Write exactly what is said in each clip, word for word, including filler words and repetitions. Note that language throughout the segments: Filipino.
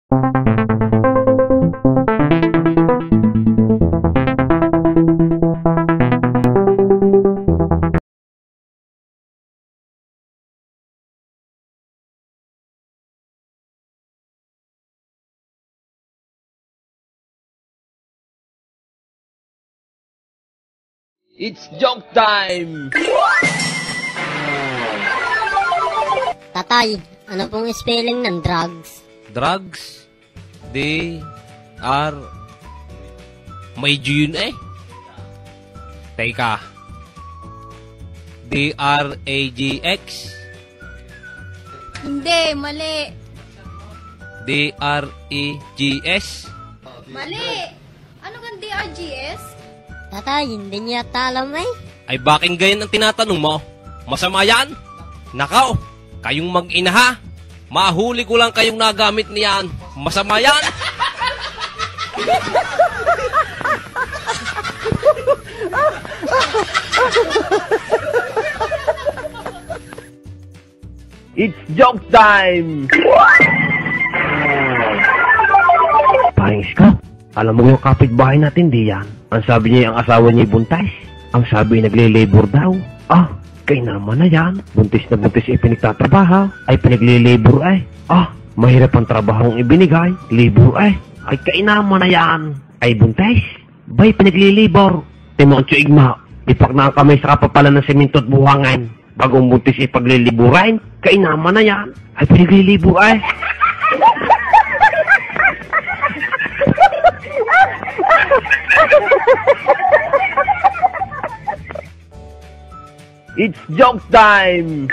It's joke time! Tatay, ano pong spelling ng drugs? Drugs? D R May G yun eh. Teka. D R A G X? Hindi, mali. D R E G S? Mali. Ano kang D R G S? Tatay, hindi niya alam eh. Ay baking gayon ang tinatanong mo? Masama yan? Nakaw, kayong mag-ina ha? Mahuli ko lang kayong nagamit niyan. Masama yan? It's joke time! Paring Iska, alam mo yung kapitbahay natin, di yan? Ang sabi niya yung asawa niya buntis. Ang sabi nagle-labor daw. Ah, kay naman na yan. Buntis na buntis ay pinagtatrabaho. Ay pinagle-labor ay. Ah, mahirap ang trabahong ibinigay. Labor ay. Ay kay naman na yan. Ay buntis. Bay pinagle-labor. Timoncho igma. Ipak na kami sa kapapalan ng semento at buhangan. Bagong buntis ay pagliliburan. Kay naman na yan. Ay pinagle-labor ay. It's joke time!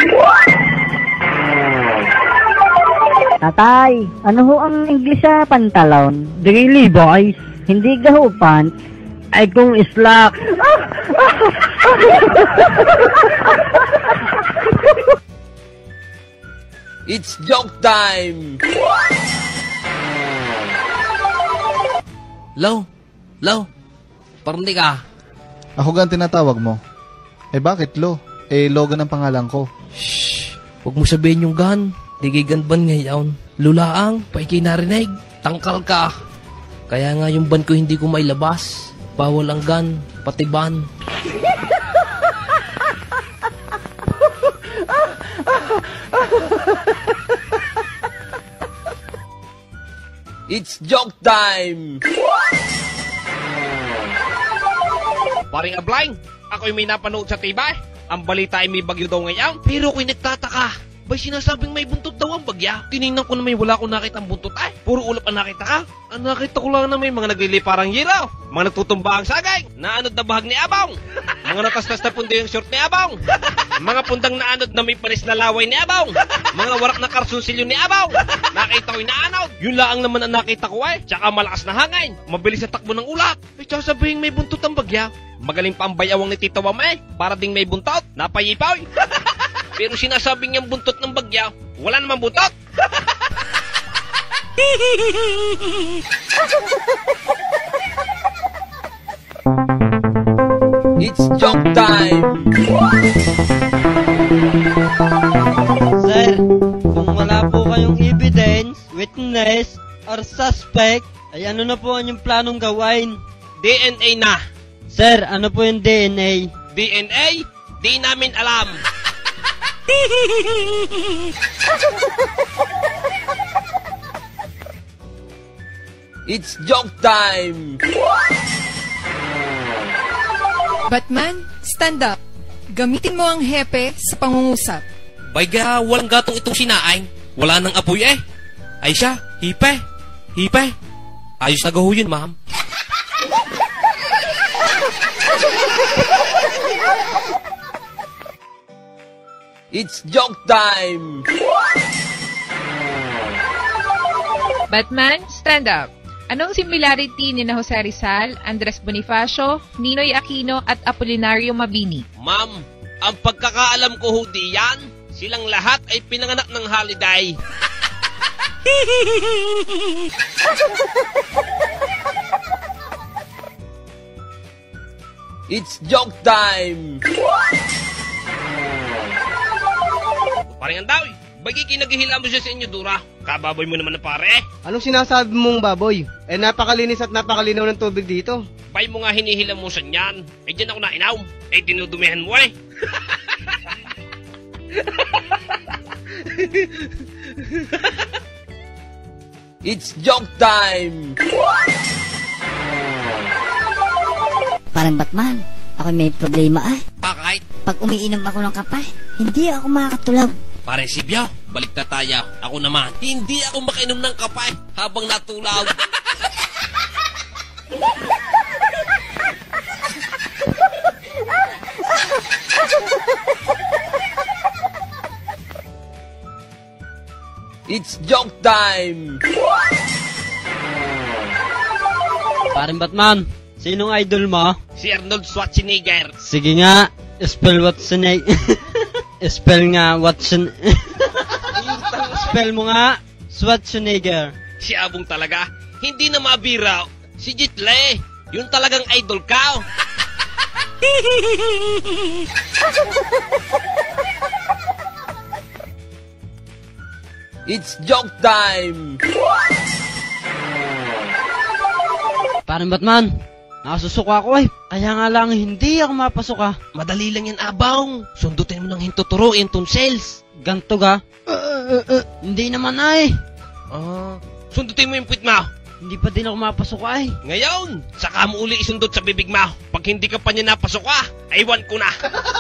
Tatay, ano ho ang English sa pantalon? Daily boys. Hindi ka ho pants? Ay kung islak. It's joke time! Low, Low, parang ka. Ako gan tinatawag mo. Eh bakit Lo? Eh Logan ang pangalan ko. Shhh, huwag mo sabihin yung gan. Digigan ban ngayon. Lulaang, paikay narinig. Tangkal ka. Kaya nga yung ban ko hindi ko mailabas. Bawal ang gan, pati ban. It's joke time! Paring Ablang, ako'y may napanood sa tiba. Ang balita ay may bagyo daw ngayon. Pero ako'y nagtataka. Bay sinasabing may buntot daw ang bagya. Tinignan ko na may wala ko nakita ang buntot ay. Puro ulap ang nakita ka. Ang nakita ko lang na may mga nagliliparang hiraw. Mga nagtutumba ang sagay. Naanod na bahag ni Abang. Mga natastas na pundo yung short ni Abang. Mga pundang naanod na may panis na laway ni Abang. Mga warak na karsunsilyo ni Abang. Nakita ko'y naanod. Yun lang naman ang nakita ko ay. Tsaka malakas na hangin. Mabilis na takbo ng ulat. Eh tsaka sabihin may buntot ang bagya. Magaling pa ang bayawang ni Tito Mama eh. Para ding may buntot. Napayipaw. Pero sinasabing niyang buntot ng bagya, wala namang buntot. It's joke time! Sir, kung wala po kayong evidence, witness, or suspect, ay ano na po ang yung planong gawain? D N A na. Sir, ano po yung D N A? D N A? Di namin alam. It's joke time! Batman, stand up. Gamitin mo ang hepe sa pangungusap. Bayga, walang gatong itong sinaing. Wala nang apoy eh. Ay siya, hipe. Hipe. Ayos na gaho yun, ma'am. It's joke time! Batman, stand up. Anong similarity ni na Jose Rizal, Andres Bonifacio, Ninoy Aquino at Apolinario Mabini? Ma'am, ang pagkakaalam ko ho di yan, silang lahat ay pinanganak ng holiday. It's joke time! Paring Andaw, Bagay kinagihila mo siya sa inyo, Dura. Kababoy mo naman na pare. Anong sinasabi mong baboy? Eh napakalinis at napakalinaw ng tubig dito. Bay mo nga hinihila mo sa niyan. Eh dyan ako nainaw. Eh tinudumihan mo eh. It's joke time! Parang Batman, ako may problema ah. Bakit? Pag umiinom ako ng kape, hindi ako makakatulog. Pare Sibyo, balik na tayo. Ako naman, hindi ako makainom ng kape habang natulaw. It's joke time! Parang Batman, sinong idol mo? Si Arnold Schwarzenegger. Sige nga, spell Schwarzenegger. Spell nga Watson. Spell mo nga Schwarzenegger. Si Abong talaga, hindi na mabira. Si Jitle, yun talagang idol ka. It's joke time! Parang Batman, nakasusuka ako eh. Kaya nga lang hindi ako mapasok ah. Madali lang yan, Abang. Sundutin mo ng hintuturo yung tonsils. Ganto ga? Uh, uh, uh, hindi naman ay. Ah, sundutin mo yung puwit mo. Hindi pa din ako mapasok ay. Ngayon, saka mo uli isundot sa bibig mo. Pag hindi ka pa niya napasok ah, aywan ko na.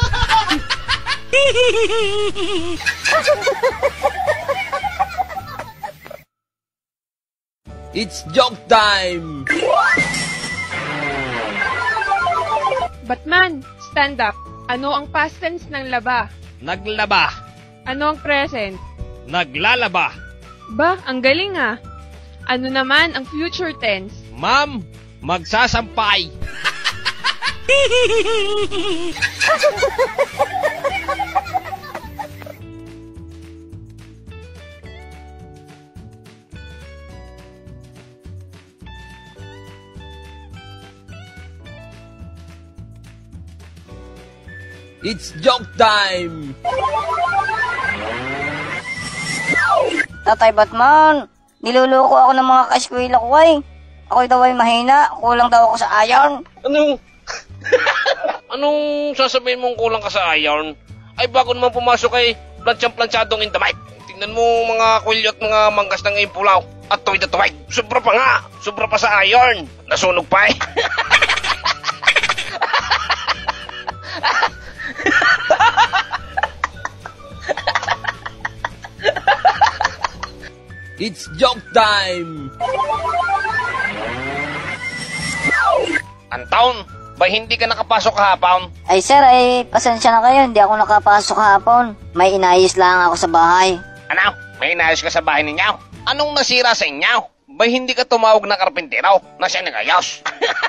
It's joke time! Batman, stand up. Ano ang past tense ng laba? Naglaba. Ano ang present? Naglalaba. Ba, ang galing ah. Ano naman ang future tense? Ma'am, magsasampay. It's joke time! Tatay Batman, niluloko ako ng mga ka-eskwela ko ay. Ako'y daw ay mahina, kulang daw ako sa iron. Anong... Anong sasabihin mong kulang ka sa iron? Ay bago naman pumasok ay plansyang-plansyadong indamay. Tingnan mo mga kulyo at mga manggas ng ngayong pulaw. At tuwid na tuwid. Sobra pa nga. Sobra pa sa iron. Nasunog pa eh. It's joke time! Anton, ba hindi ka nakapasok kahapon? Ay sir, ay pasensya na kayo, hindi ako nakapasok hapon. May inayos lang ako sa bahay. Ano? May inayos ka sa bahay ninyo? Anong nasira sa inyo? Ba hindi ka tumawag na karpintero na siya nagayos?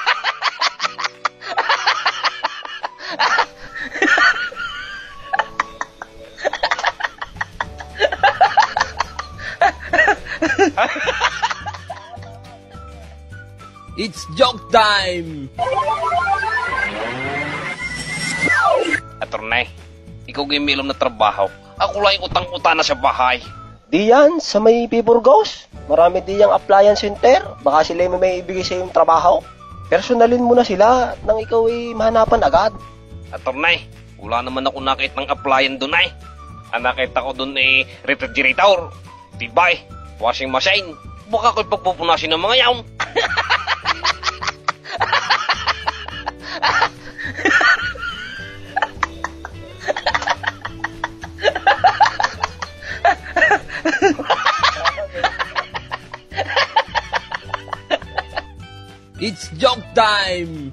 It's joke time! Attorney, ikaw gimilom na trabaho. Ako lang yung utang-uta na sa bahay. Di yan, sa may Piburgos. Marami di yung appliance center. Baka sila may may ibigay sa yung trabaho. Personalin mo na sila nang ikaw ay mahanapan agad. Attorney, wala naman ako nakita ng applyan doon ay. Ang nakita ko doon ay refrigerator, tibay, washing machine. Baka ko'y pagpupunasin ng mga yaon. It's joke time!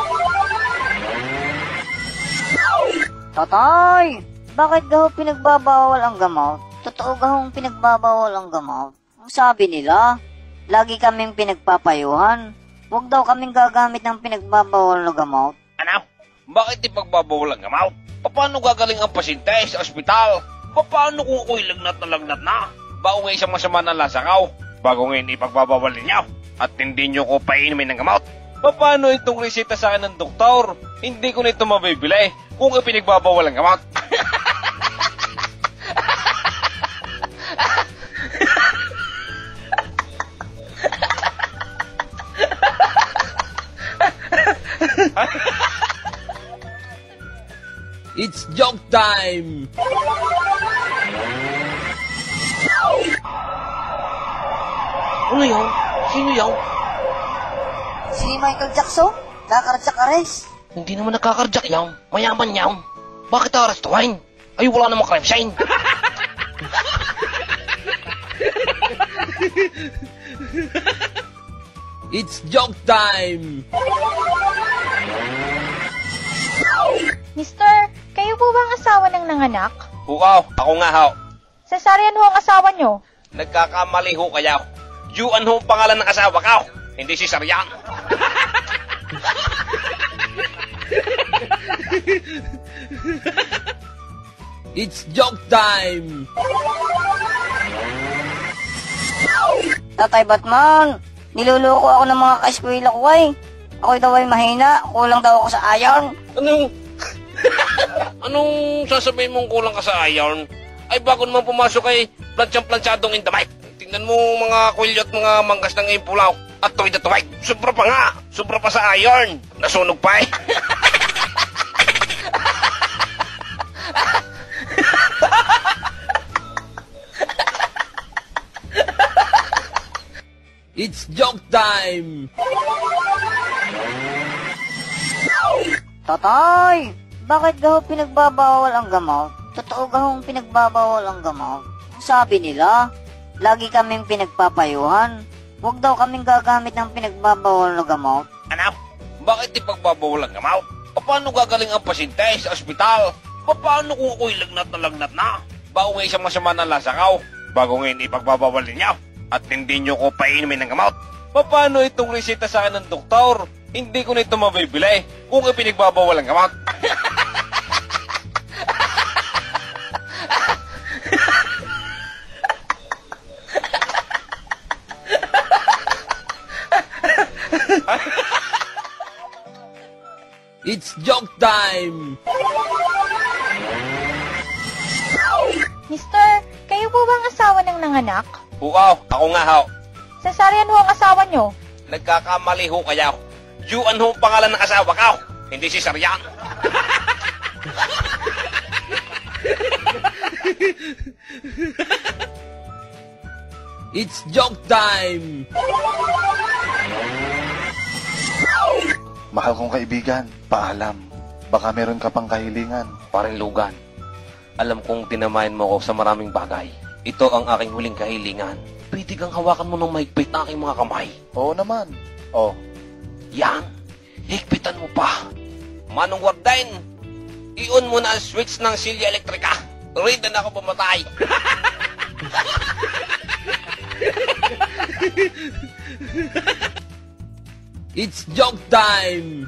Tatay, bakit gaho pinagbabawal ang gamot? Totoo gahong pinagbabawal ang gamot? Ang sabi nila, lagi kaming pinagpapayuhan. Huwag daw kaming gagamit ng pinagbabawal na gamot. Ano? Bakit ipagbabawal ang gamot? Paano gagaling ang pasyente sa ospital? Paano kung ako'y lagnat na lagnat na? Bago nga isang masama na lasakaw? Bago ngayon ipagbabawal ninyo? At hindi nyo ko painumin ng gamot? Paano itong reseta sa akin ng doktor? Hindi ko na ito mabibili kung ipinagbabawal ang gamot. It's joke time! Ano yan? Sino yan? Si Michael Jackson? Kakarjak ares? Hindi naman nagkakarjak yan. Mayaman yan. Bakit arestuhin? Ay, wala namang crime scene. It's joke time! Mister, kayo po ba ang asawa ng nanganak? Hukaw, ako nga ho. Cesarean ho ang asawa nyo. Nagkakamali ho kayo. Juan ho ang pangalan ng asawa ko. Hindi si Saryan. It's joke time! Tatay Batman, niluloko ako ng mga ka-eskwela ko ay. Ako daw ay mahina, kulang daw ako sa iron. Anong... Anong sasabihin mong kulang ka sa iron? Ay bago naman pumasok kay plansyang-plansyadong indamay. Tingnan mo mga kwilyo at mga manggas ng impulaw. At tuwid at tuwid. Sobra pa nga. Sobra pa sa iron. Nasunog pa eh. It's joke time! Tatay, bakit gaho pinagbabawal ang gamot? Totoo gahong pinagbabawal ang gamot? Sabi nila, lagi kaming pinagpapayuhan. Huwag daw kaming gagamit ng pinagbabawal na gamot. Ano? Bakit di pagbabawal ang gamaw? Paano gagaling ang pasyente sa ospital? Paano kung ako'y lagnat na lagnat na? Bago nga isang masama na lasakaw? Bago ngayon ipagbabawal ninyo? At hindi nyo ko painumin ng gamot? Paano itong reseta sa akin ng doktor? Hindi ko na ito mabibili kung ipinagbabawal ang gamot. It's joke time! Mister, kayo po ba ang asawa ng nanganak? Hukaw, ako nga ho. Cesarean ho ang asawa nyo. Nagkakamali ho kayo. Juan ho ang pangalan ng asawa ko. Hindi si Saryan. It's joke time! Mahal kong kaibigan, paalam. Baka meron ka pang kahilingan. Paring lugan. Alam kong tinamayan mo ako sa maraming bagay. Ito ang aking huling kahilingan. Pwede kang hawakan mo ng mahigpit na aking mga kamay. Oo naman. Oh. Yan. Higpitan mo pa. Manong Warden, i-on mo na ang switch ng silya elektrika. Ready na ako pumatay. It's joke time!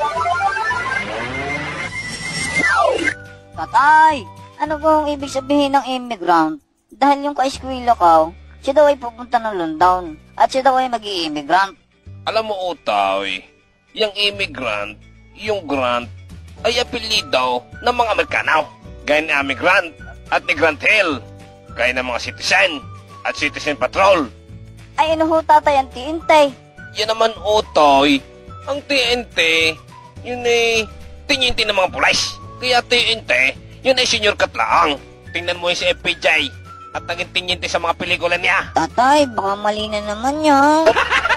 Tatay, ano po ang ibig sabihin ng immigrant? Dahil yung ka-eskwela ko, siya daw ay pupunta ng London at siya daw ay mag-i-immigrant. Alam mo, Utoy, yung immigrant, yung grant, ay apelido ng mga Amerikano. Gaya ni Amy Grant at ni Grant Hill. Gaya ng mga citizen at citizen patrol. Ay ano ho tatay ang T N T? Yan naman, Utoy, ang T N T, yun ay tinyinti ng mga pulis. Kaya T N T, yun ay senior katlaang. Tingnan mo yung si F P J at naging tinyinti sa mga pelikula niya. Tatay, baka mali na naman yan.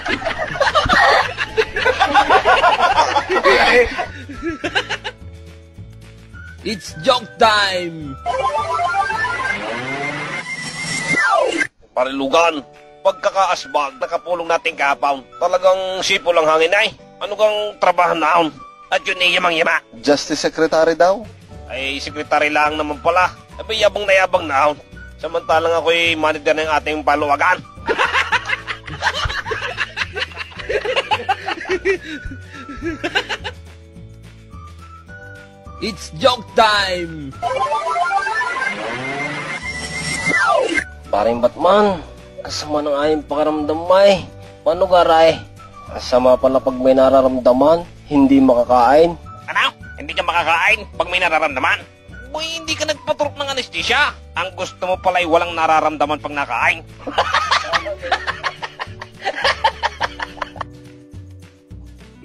It's joke time! Parilugan, pagkakaasbag, nakapulong natin kapaw. Talagang sipo lang hangin ay. Ano kang trabaho naon? At yun ay yamang-yama. Justice Secretary daw. Ay, sekretary lang naman pala. Abay, yabang na yabang naon. Samantalang ako'y manager ng ating paluwagan. It's joke time! Paring Batman, kasama ng ayong pakaramdam may. Paano garay? Kasama pala pag may nararamdaman, hindi makakain. Ano? Hindi ka makakain pag may nararamdaman? Boy, hindi ka nagpaturok ng anesthesia. Ang gusto mo pala ay walang nararamdaman pag nakain.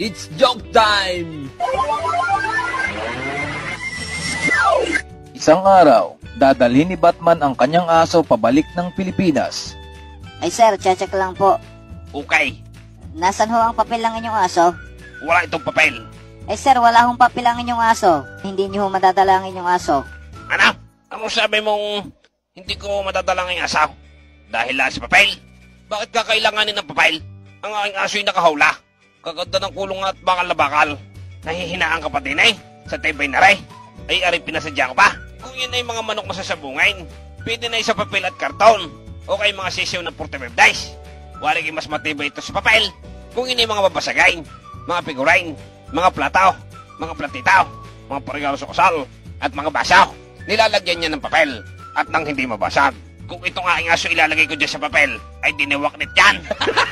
It's joke time! Isang araw, dadalhin ni Batman ang kanyang aso pabalik ng Pilipinas. Ay sir, check lang po. Okay. Nasaan ho ang papel ng inyong aso? Wala itong papel. Ay sir, wala hong papel ang inyong aso. Hindi niyo ho madadala ang inyong aso. Ano? Ano sabi mong hindi ko madadala ang asaw? Dahil lang sa papel? Bakit kakailanganin ng papel? Ang aking aso ay nakahawla. Kaganda ng kulong at bakal na bakal. Nahihinaan ka pa din eh. Sa tibay na rin. Ay aring pinasadya ko pa. Kung yun ay mga manok masasabungin, pwede na sa papel at karton. O kay mga sisiw ng forty-five dice. Wala mas matibay ito sa papel. Kung yun ay mga babasagain, mga figurine, mga plataw, mga platitaw, mga parigalo sa kasal, at mga basaw. Nilalagyan niya ng papel at nang hindi mabasag. Kung itong aking aso ilalagay ko dyan sa papel, ay diniwaknit yan.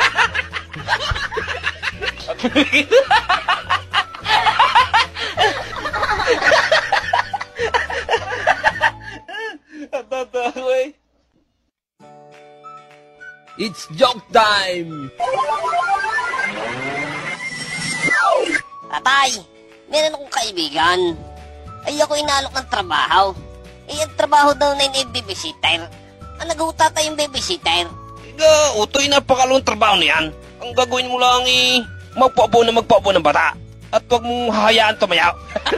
It's joke time! Tatay, meron akong kaibigan. Ay ako inalok ng trabaho. Eh, ang trabaho daw na yung babysitter. Ang nag-uutata yung babysitter. Iga, utoy, napakalong trabaho niyan. Ang gagawin mo lang eh, magpaupo na magpaupo ng bata. At huwag mong hahayaan tumayaw.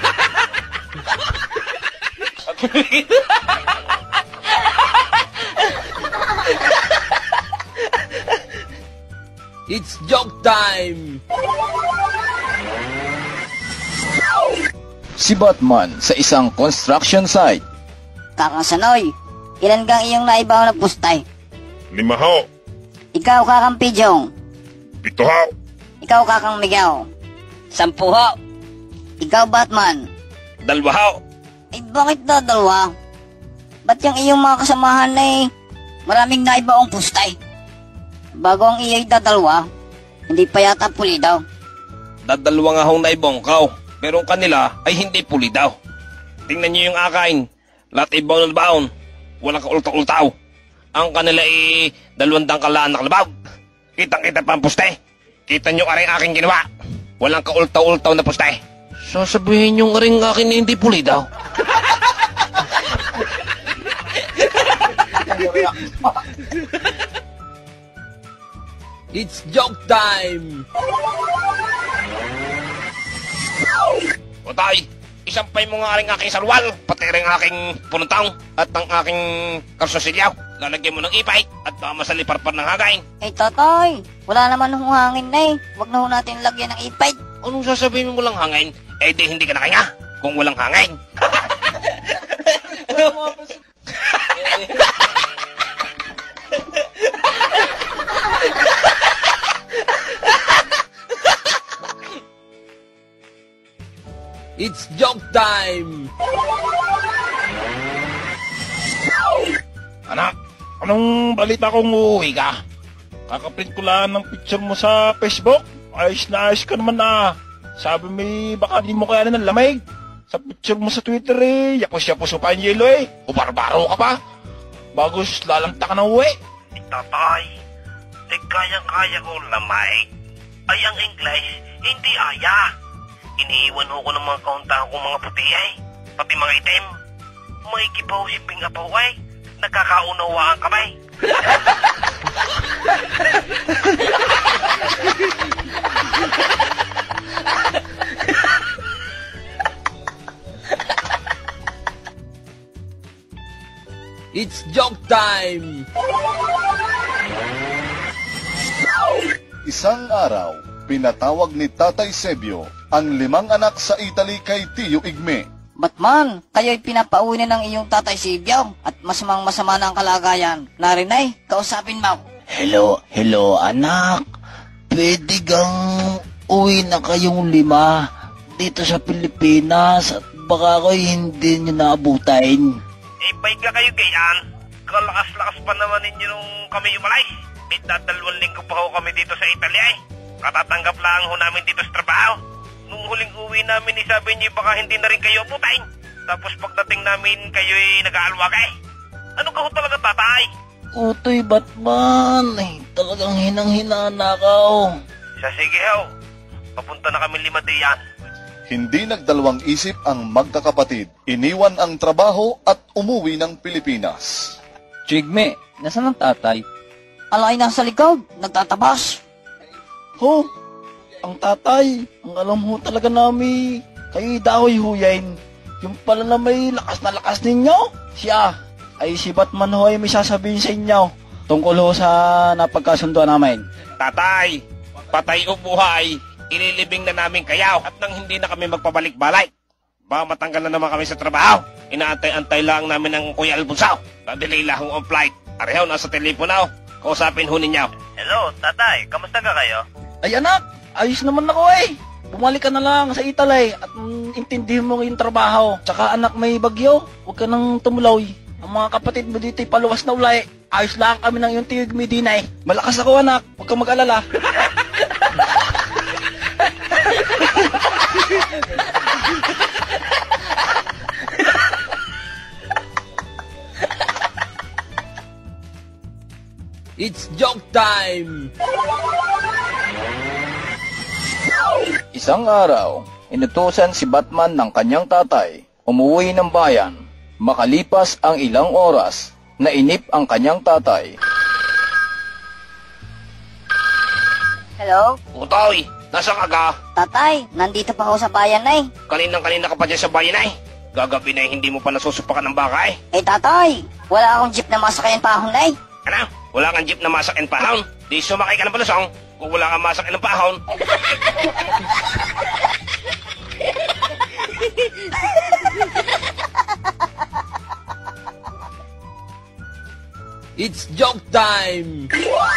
It's joke time! Si Batman sa isang construction site. Kakang Sanoy, ilan gang iyong naibaw na pustay? Lima ho. Ikaw, Kakang Pijong. Pito ho. Ikaw, Kakang Miguel. Sampu ho. Ikaw, Batman. Dalwa ho. Eh, bakit na dalawa? Ba't yung iyong mga kasamahan na eh, maraming naibaong pustay? Bago ang iyo'y dadalwa, hindi pa yata puli daw. Dadalwa nga hong naibongkaw, pero ang kanila ay hindi puli daw. Tingnan niyo yung akain, lahat ibaw na baon, walang kaultaw-ultaw. Ang kanila ay dalawang dangkalaan na kalabaw. Kitang-kita pa ang puste. Kita niyo aring aking ginawa, walang kaultaw-ultaw na puste. Sasabihin niyo aring akin na hindi puli daw. It's joke time! Otay, isampay mo nga rin aking salwal, pati rin aking pununtang, at ang aking karsosilyaw. Lalagyan mo ng ipay, at baka masaliparpar ng hagain. Eh, Totoy, wala naman hong hangin na eh. Huwag na ho natin lagyan ng ipay. Anong sasabihin mo walang hangin? Eh di hindi ka nakahinga kung walang hangin. It's joke time! Anak, anong balita kung uuwi ka? Kakaprint ko lang ng picture mo sa Facebook. Ayos na ayos ka naman na. Sabi mo baka di mo kaya ng lamig. Sa picture mo sa Twitter eh, yapos-yapos mo pa yung yelo eh. O barbaro ka pa. Bagos lalangta ka na uwi. Tatay, eh kayang-kaya ko lamay. Ay ang English, hindi aya. Iniiwan ko ng mga kauntahan kong mga puti ay. Pati mga itim. May kibaw si Pingapaw ay. Nagkakaunawaan kamay. It's joke time! Isang araw, pinatawag ni Tatay Sebio ang limang anak sa Italy kay Tiyo Igme. Batman, kayo'y pinapaunin ng iyong Tatay Sebio at masamang masama na ang kalagayan. Narinay, kausapin mo. Hello, hello anak. Pwede gang uwi na kayong lima dito sa Pilipinas at baka kayo hindi nyo naabutain. Eh, bay ka kayo gayan. Kalakas-lakas pa naman ninyo nung kami umalay. Eh, dadalawang linggo pa ho kami dito sa Italy ay. Katatanggap lang ho namin dito sa trabaho. Nung huling uwi namin, eh, sabi niyo baka hindi na rin kayo abutain. Tapos pagdating namin, kayo'y nag-aalwa ka eh. Ano ka ho talaga, tatay? Utoy, Batman. Eh, talagang hinang-hina na ako. Sa sige ho. Papunta na kami lima diyan. Hindi nagdalawang isip ang magkakapatid. Iniwan ang trabaho at umuwi ng Pilipinas. Chigme, nasaan ang tatay? Alay nasa likod, nagtatabas. Ho, ang tatay, ang alam ho talaga namin, kayo dahoy huyain. Yung pala na may lakas na lakas ninyo, siya, ay si Batman ho ay may sasabihin sa inyo. Tungkol ho sa napagkasunduan namin. Tatay, patay o buhay, ililibing na namin kayaw at nang hindi na kami magpabalik-balik. Ba matanggal na naman kami sa trabaho. Inaantay-antay lang namin ang Kuya Alfonso. Nadelay lang ang flight. Areho, nasa telepono. Kausapin ho ninyo. Hello, tatay. Kamusta ka kayo? Ay anak, ayos naman ako eh. Bumalik ka na lang sa Italy at mm, intindihin mo yung trabaho. Tsaka anak, may bagyo. Huwag ka nang tumuloy. Ang mga kapatid mo dito ay paluwas na ulay. Ayos lang kami ng yung tiyog Medina eh. Malakas ako anak, huwag kang mag-alala. It's joke time! Isang araw, inutusan si Batman ng kanyang tatay, umuwi ng bayan. Makalipas ang ilang oras, nainip ang kanyang tatay. Hello? Utoy, nasa ka ga? Tatay, nandito pa ako sa bayan na eh. Kaninang-kanina ka pa dyan sa bayan ay. Gagabi na hindi mo pa nasusupakan ng baka eh. Eh tatay, wala akong jeep na masakayan pahon na eh. Ano? Wala kang jeep na masakin pahon? Di sumakay ka ng palusong kung wala kang masakin ng pahon. It's joke time!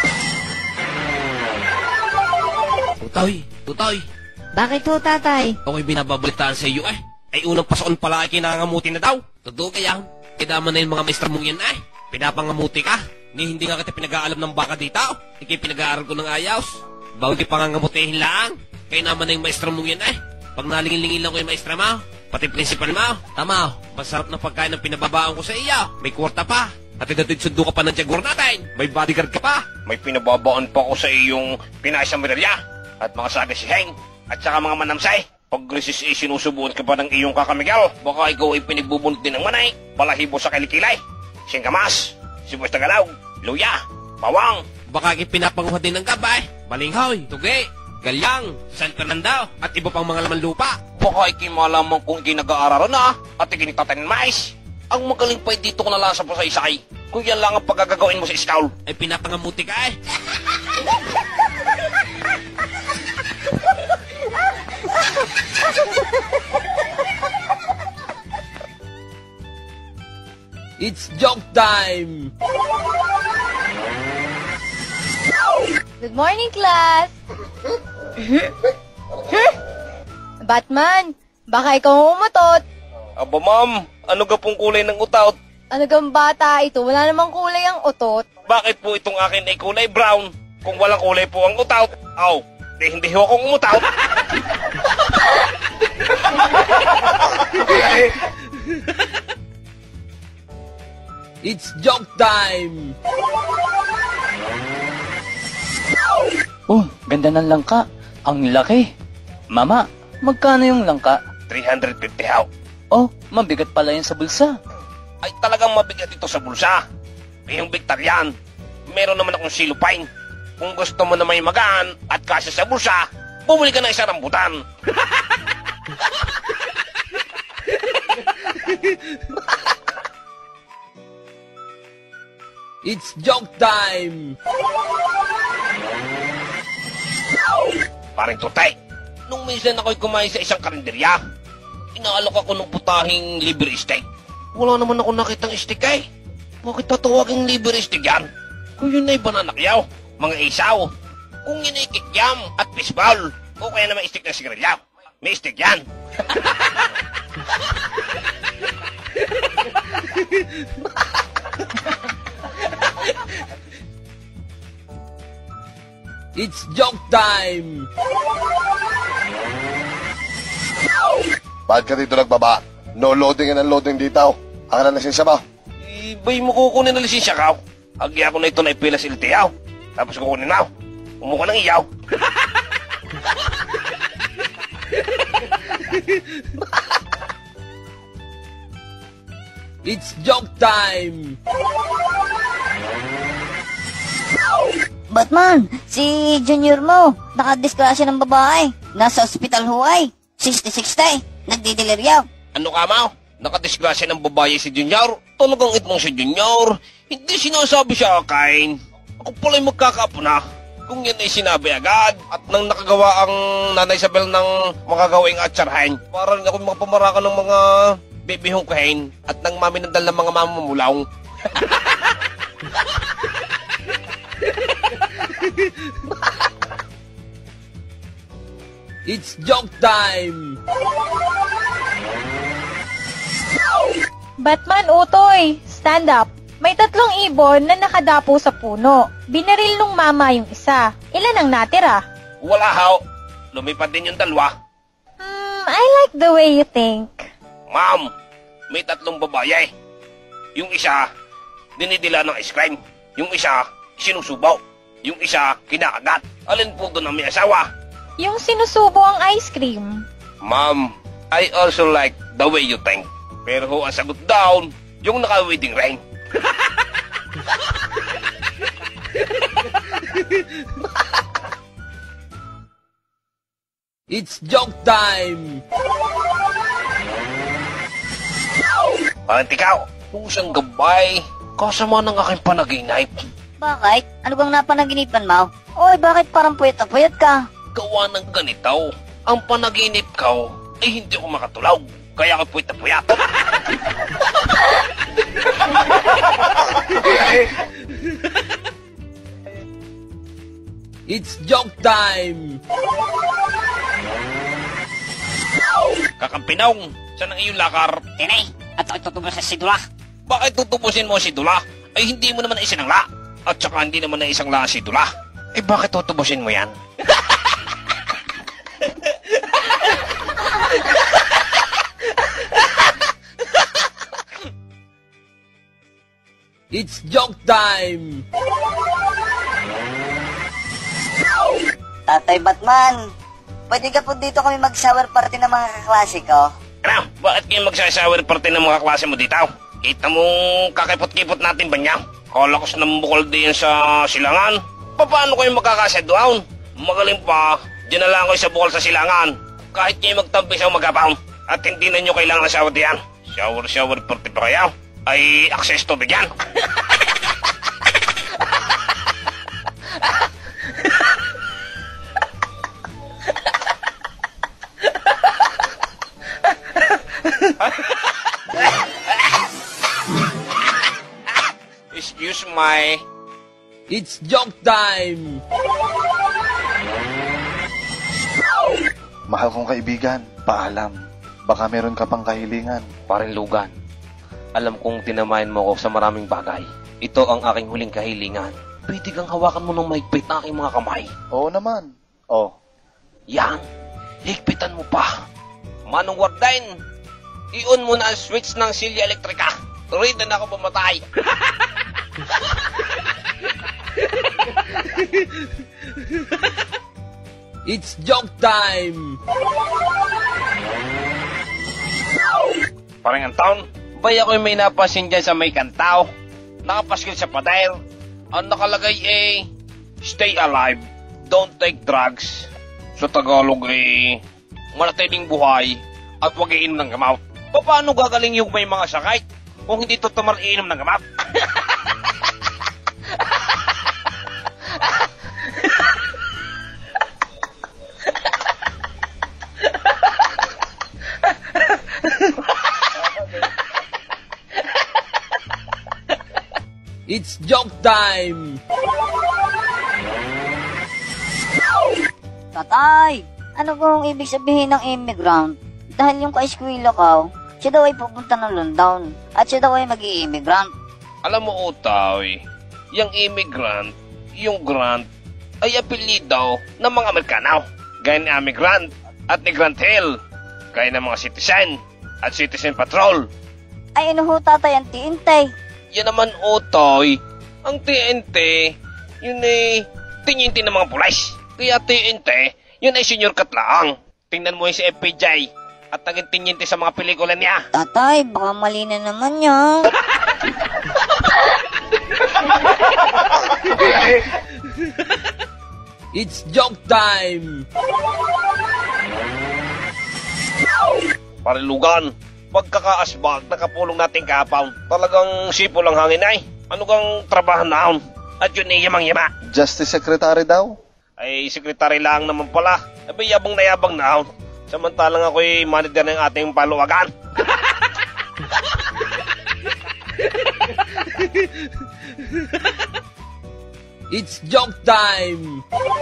Tutoy, tutoy. Bakit ho, tatay? Ako'y binababalitaan sa iyo eh. Ay unang pasoon pala ay kinangamuti na daw. Totoo kaya? Kaidaman na yung mga maestra mong yan eh. Pinapangamuti ka. Ni hindi nga kita pinag-aalam ng baka dito. Ikay pinag-aaral ko ng ayos. Bawal di pangangamutihin lang. Kaya naman na yung maestra mong yan eh. Pag nalingin-lingin lang ko yung maestra mo, pati principal mo, tama, masarap na pagkain ng pinababaon ko sa iyo. May kwarta pa. At idatid sundo ka pa ng jaguar natin. May bodyguard ka pa. May pinababaan pa ko sa iyong Pinay sa Miralya at mga sagasiheng at saka mga manamsay. Pag resis ay sinusubuan ka pa ng iyong kakamigal, baka ikaw ay pinagbubunot din ng manay, balahibo sa kilikilay, singkamas, sibuyas na galaw, luya, bawang. Baka ipinapanguha din ng gabay, balinghoy, tugi, galyang, santananda, at iba pang mga laman lupa. Baka ikimalaman kung ikinag-aararan na at ikinitatanin mais. Ang magaling pa dito ko nalasa pa sa isay. Kung yan lang ang pagkagagawin mo sa iskaul. Ay pinapangamuti ka eh. It's joke time! Good morning, class! Batman, baka ikaw ang umutot. Aba ma'am, ano ga pong kulay ng utot? Ano gang bata ito? Wala namang kulay ang utot. Bakit po itong akin ay kulay brown? Kung walang kulay po ang utot, aw, di hindi ho akong umutot. It's joke time! Oh, ganda ng langka. Ang laki. Mama, magkano yung langka? three hundred fifty haw. Oh, mabigat pala yun sa bulsa. Ay talagang mabigat ito sa bulsa. Yung Victorian, meron naman akong silupine. Kung gusto mo na may magaan at kasya sa bulsa, bumili ka ng isang rambutan. It's joke time! Paring tutay, nung minsan ako'y kumain sa isang karinderya, inaalok ako ng putahing liver steak. Wala naman ako nakitang steak eh. Bakit tatawaging liver steak yan? Kung yun ay bananakyaw, mga isaw, kung yun ay kikyam at fishball, o kaya naman steak ng sigarilyaw, may steak yan. It's joke time! Bakit ka dito nagbaba? No loading and unloading dito. Ang na lisensya mo. Iba'y mo kukunin na lisensya ka. Agya ko na ito na ipila sa iltiyaw. Tapos kukunin na. Umuha ng iyaw. It's joke time! Batman, si Junior mo, nakadisgrasya ng babae. Nasa ospital huway. sixty sixty, nagdidelirya. Ano ka, Mau? Nakadisgrasya ng babae si Junior? Talagang itmong si Junior? Hindi sinasabi sa akin. Ako pala'y magkakapuna. Kung yan ay sinabi agad at nang nakagawa ang Nanay Isabel ng makagawing atsarhain para rin ako makapamaraka ng mga bibihong kahin at nang maminandal ng mga mamamulaw. It's joke time! Batman, utoy! Stand up! May tatlong ibon na nakadapo sa puno. Binaril nung mama yung isa. Ilan ang natira? Wala, haw. Lumipad din yung dalawa. Hmm, I like the way you think. Ma'am, may tatlong babae. Yung isa, dinidila ng ice cream. Yung isa, sinusubaw. Yung isa, kinakagat. Alin po doon ang may asawa? Yung sinusubo ang ice cream. Ma'am, I also like the way you think. Pero ho, ang sagot down, yung naka-wedding ring. It's joke time! Parang ikaw, kung isang gabay, kasama ng aking panaginip. Bakit? Ano bang napanaginipan mo? Oy, bakit parang puyat na puyat ka? Gawa ng ganito, ang panaginip ko ay hindi ako makatulog. Kaya ako puyat na puyat. It's joke time! Kakampinong, saan ang iyong lakar? Tinay, at ako tutubos sa sidula. Bakit tutubusin mo si Dula? Ay hindi mo naman isinangla. At saka hindi naman na isang la si Dula. Eh bakit tutubusin mo yan? It's joke time! Tatay Batman, pwede ka po dito kami mag-shower party ng mga kaklase ko? Ano? Bakit kayo magsasawer party ng mga klase mo dito? Kita mong kakipot-kipot natin ba niya? Kalakas ng bukol din sa silangan. Paano kayo magkakaset down? Magaling pa, dyan na lang kayo sa bukol sa silangan. Kahit kayo magtampi sa magapaw. At hindi na nyo kailangan ng shower diyan. Shower-shower party pa kayo? Ay access to bigyan. Excuse my... It's joke time! Mahal kong kaibigan, paalam. Baka meron ka pang kahilingan. Paring lugan, alam kong tinamayan mo ako sa maraming bagay. Ito ang aking huling kahilingan. Pwede kang hawakan mo ng mahigpit na aking mga kamay. Oo naman. Oh. Yan, higpitan mo pa. Manong Wardain, i-on mo na ang switch ng silya elektrika. Ready na ako pumatay. It's joke time! Parang ang taon, bay ako'y may napasin dyan sa may kantaw. Nakapaskil sa pader. Ang nakalagay eh, stay alive, don't take drugs. Sa Tagalog eh, manatiling buhay at huwag iinom ng gamot. Paano gagaling yung may mga sakit kung hindi tutumar iinom ng gamot? It's joke time! Tatay, ano kung ibig sabihin ng immigrant? Dahil yung ka-eskwela ko, siya daw ay pupunta ng London at siya daw ay mag-i-immigrant. Alam mo, Utay, yung immigrant, yung grant, ay apelido ng mga Amerikano. Gaya ni Amigrant at ni Grant Hill. Gaya ng mga citizen at citizen patrol. Ay ano ho tatay ang T N T? Yan naman, Utay, ang T N T, yun ay tinyinti ng mga pulis. Kaya T N T, yun ay senior katlaang. Tingnan mo yung si F P J. at naging tinyente sa mga pelikula niya. Tatay, baka mali na naman yan. It's joke time! Parilugan, pagkakaasbag, nakapulong natin kahapon. Talagang sipo lang hangin ay. Ano kang trabaho naon? At yun ay yamang-yama. Justice Secretary daw? Ay, sekretary lang naman pala. Abay, yabang na yabang naon. Samantalang ako'y manager ng ating paluwagan. It's joke time!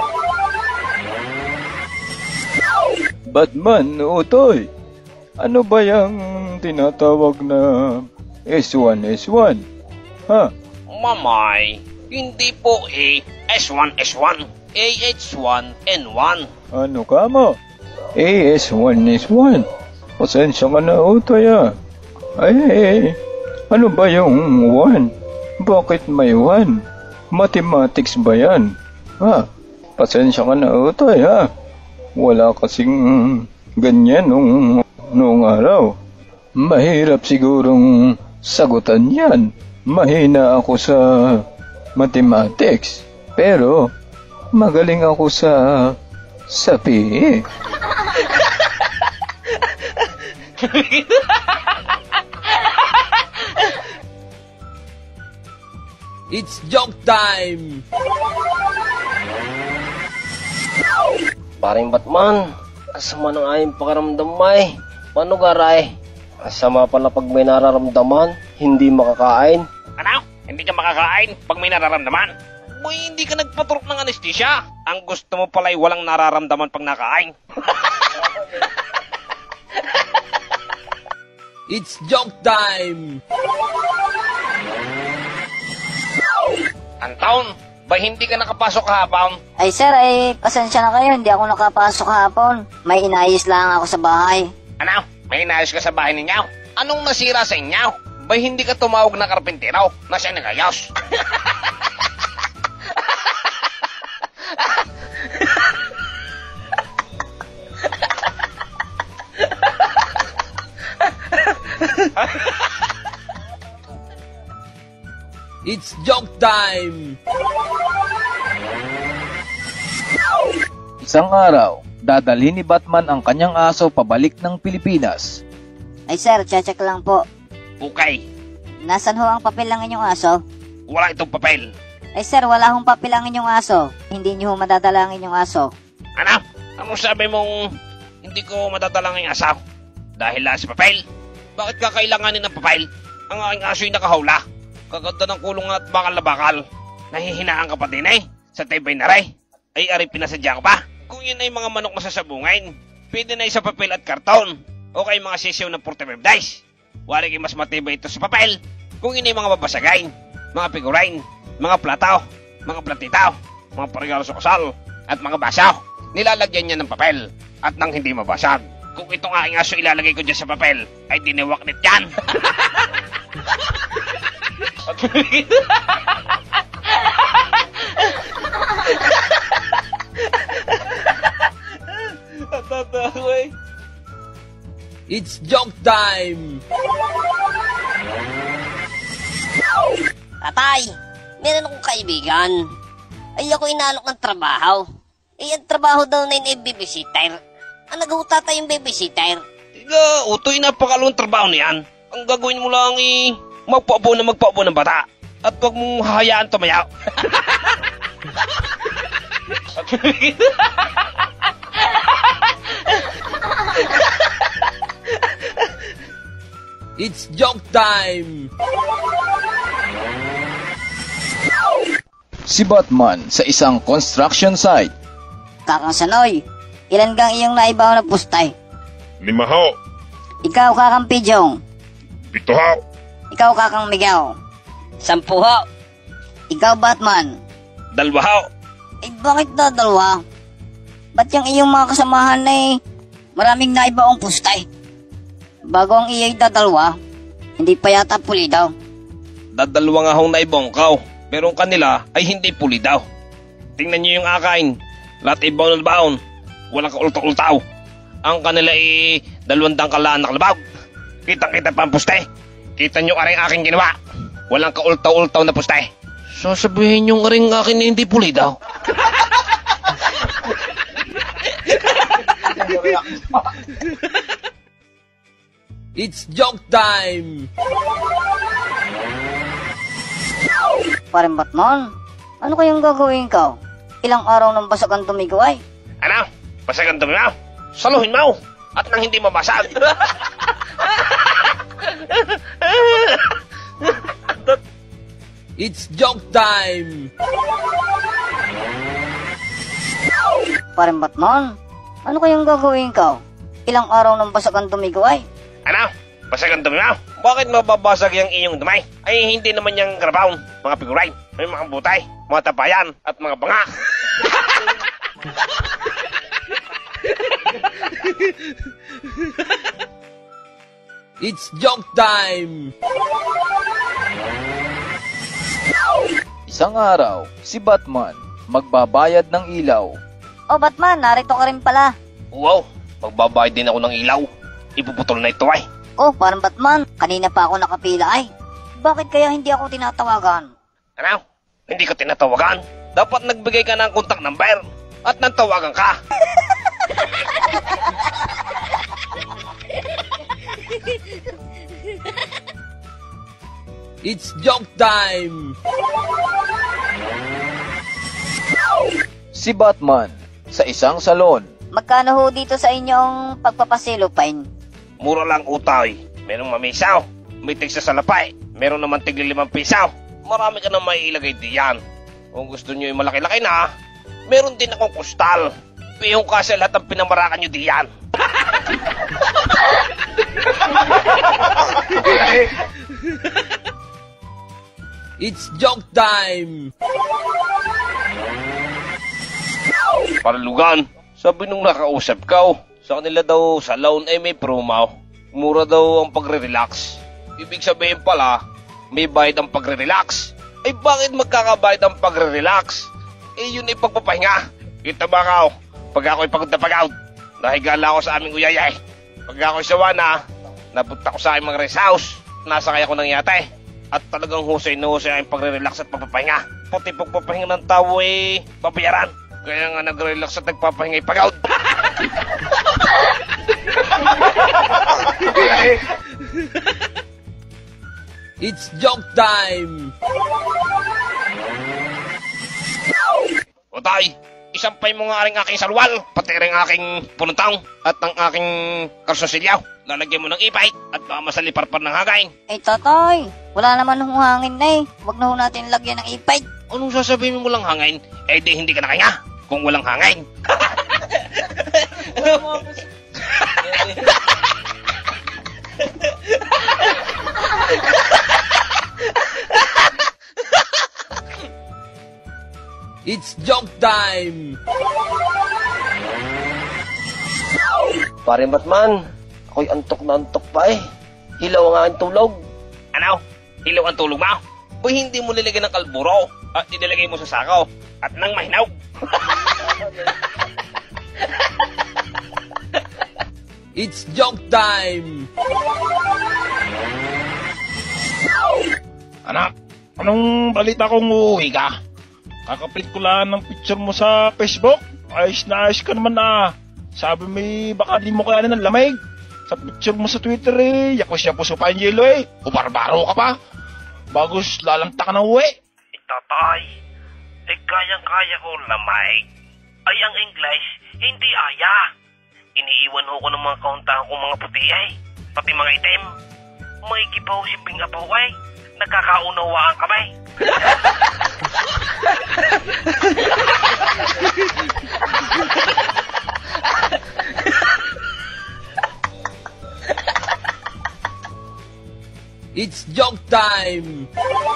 Batman, Utoy, ano ba yung tinatawag na S one S one? Ha? Mamay, hindi po eh S one S one, A H one N one. Ano ka mo? A S one S one. Pasensya ka na, Utoy ah. Ay, ay, ano ba yung one? Bakit may one? Mathematics ba yan? Ha? Pasensya ka na, Utoy ha. Wala kasing ganyan nung, nung araw. Mahirap sigurong sagutan yan. Mahina ako sa mathematics. Pero magaling ako sa sa P E. It's joke time! Paring Batman, asama ng ayong pakaramdam may. Paano garay? Asama pala pag may nararamdaman, hindi makakain. Ano? Hindi ka makakain pag may nararamdaman? Boy, hindi ka nagpaturok ng anesthesia. Ang gusto mo pala'y walang nararamdaman pag nakain. It's joke time! Anton, ba hindi ka nakapasok kahapon? Ay sir, ay pasensya na kayo, hindi ako nakapasok hapon. May inayos lang ako sa bahay. Ano? May inayos ka sa bahay ninyo? Anong nasira sa inyo? Ba hindi ka tumawag na karpintero na siya nagayos? It's joke time! Isang araw, dadalhin ni Batman ang kanyang aso pabalik ng Pilipinas. Ay sir, check lang po. Okay. Nasaan ho ang papel ng inyong aso? Wala itong papel. Ay sir, wala hong papel ang inyong aso. Hindi niyo ho madadala ang inyong aso. Ano? Ano sabi mong hindi ko madadala ang aso? Dahil lang sa papel? Bakit kakailanganin ng papel? Ang aking aso'y nakahawla. Kaganda ng kulungan at bakal na bakal. Nahihinaan ka pa din eh. Sa tibay na rin. Ay, ari pinasadya ka pa. Kung yun ay mga manok masasabungin, pwede na sa papel at karton. O kay mga sisiw ng forty-five dice. Wari kayo mas matibay ito sa papel. Kung yun ay mga babasagain, mga figurine, mga plataw, mga platitaw, mga parigalo sa kasal, at mga basaw. Nilalagyan niya ng papel at nang hindi mabasag. Kung itong aking aso ilalagay ko dyan sa papel, ay diniwaknit yan. It's joke time! Tatay, meron akong kaibigan. Ay ako inalok ng trabaho. Eh, ang trabaho daw na yung babysitter. Ang nag-uutata yung babysitter. Tiga, utoy, napakalong trabaho niyan. Ang gagawin mo lang eh, magpaupo na magpaupo ng bata. At huwag mong hahayaan tumayaw. It's joke time! Si Batman sa isang construction site. Kakang Sanoy, ilan gang iyong naibaw na pustay? Lima ho. Ikaw, Kakang Pijong. Pito ho. Ikaw, Kakang Miguel. Sampu ho. Ikaw, Batman. Dalawa ho. Eh, bakit na dalawa? Ba't yung iyong mga kasamahan na eh, maraming naibaong pustay? Bago ang iyay dadalwa, hindi pa yata puli daw. Dadalwa nga hong naibongkaw, pero ang kanila ay hindi puli daw. Tingnan niyo yung akain. Lahat ibaw na baon. Walang kaultaw-ultaw. Ang kanila ay Dalawang dangkalaan na kalabag. Kitang-kita pa ang puste. Kita nyo aring aking ginawa. Walang kaultaw-ultaw na puste. Sasabihin nyo aring akin na hindi puli daw. It's joke time! Parang Batman, ano kayang gagawin ka? Ilang araw nang basag ang tumigaw ay? Ano? Basag ang dumi mo? Saluhin mo! At nang hindi mabasag. It's joke time! Parang Batman, ano kayang gagawin ka? Ilang araw nang basag ang tumigaw ay? Ano? Basag ang dumi mo? Bakit mababasag yung iyong dumay? Ay hindi naman yung grabaon, mga figuray, may mga butay, mga tapayan, at mga banga. It's joke time! Isang araw, si Batman magbabayad ng ilaw. Oh Batman, narito ka rin pala. Wow, magbabayad din ako ng ilaw. Ipuputol na ito ay. Oh, parang Batman, kanina pa ako nakapila ay. Bakit kaya hindi ako tinatawagan? Ano? Hindi ka tinatawagan? Dapat nagbigay ka ng contact number at nang tawagan ka. It's joke time! Si Batman sa isang salon. Magkano ho dito sa inyong pagpapasilupine? Mura lang utay. Merong mamisaw. May tigsa sa lapay. Meron naman tigli limang pisaw. Marami ka na may ilagay diyan. Kung gusto nyo yung malaki-laki na, meron din akong kustal. Piyong kasi lahat ang pinamarakan nyo diyan. It's joke time! Paralugan, sabi nung nakausap ka, sa kanila daw sa loan ay may promo. Mura daw ang pagre-relax. Ibig sabihin pala, may bayad ang pagre-relax. Ay bakit magkakabayad ang pagre-relax? Eh yun ay pagpapahinga. Kita ba ka, pag ako'y pagod na pagod, nahigala ako sa aming uyayay. Pag ako'y sawa na, napunta ko sa aming mga rest house, nasakay ako ng yate. At talagang husay na husay ang pagre-relax at pagpapahinga. Pati pagpapahinga ng tao eh, babayaran. Kaya nga nag-relax at nagpapahinga ay pagod. It's joke time! Otay, isampay mo nga rin aking salwal, pati rin aking pununtang at ang aking karsosilyaw. Lalagyan mo ng ipay at baka masaliparpar ng hangin. Eh tatay, wala naman hong hangin na eh. Huwag na ho natin lagyan ng ipay. Anong sasabihin mo lang hangin? Eh di hindi ka nakahinga kung walang hangin. It's joke time! Pare Batman, ako'y antok na antok pa eh. Hilaw ang aking tulog. Ano? Hilaw ang tulog mo? Uy, hindi mo nilagyan ng kalburo at inilagay mo sa sakaw at nang mahinaw. It's joke time! Anak, anong balita kung uuwi ka? Kakapit ko lang ng picture mo sa Facebook. Ayos na ayos ka naman na. Sabi may baka di mo kaya ng lamig. Sa picture mo sa Twitter eh, yakos-yakos pa yung yelo eh. O barbaro ka pa. Bagos lalanta ka na uwi. Tatay, eh kayang-kaya ko lamay. Ay ang English, hindi aya. Iniiwan ho ko ng mga kauntahan kong mga puti ay. Pati mga itim. May kipaw si Pingapaw ay. Nagkakaunawaan kamay. It's joke time!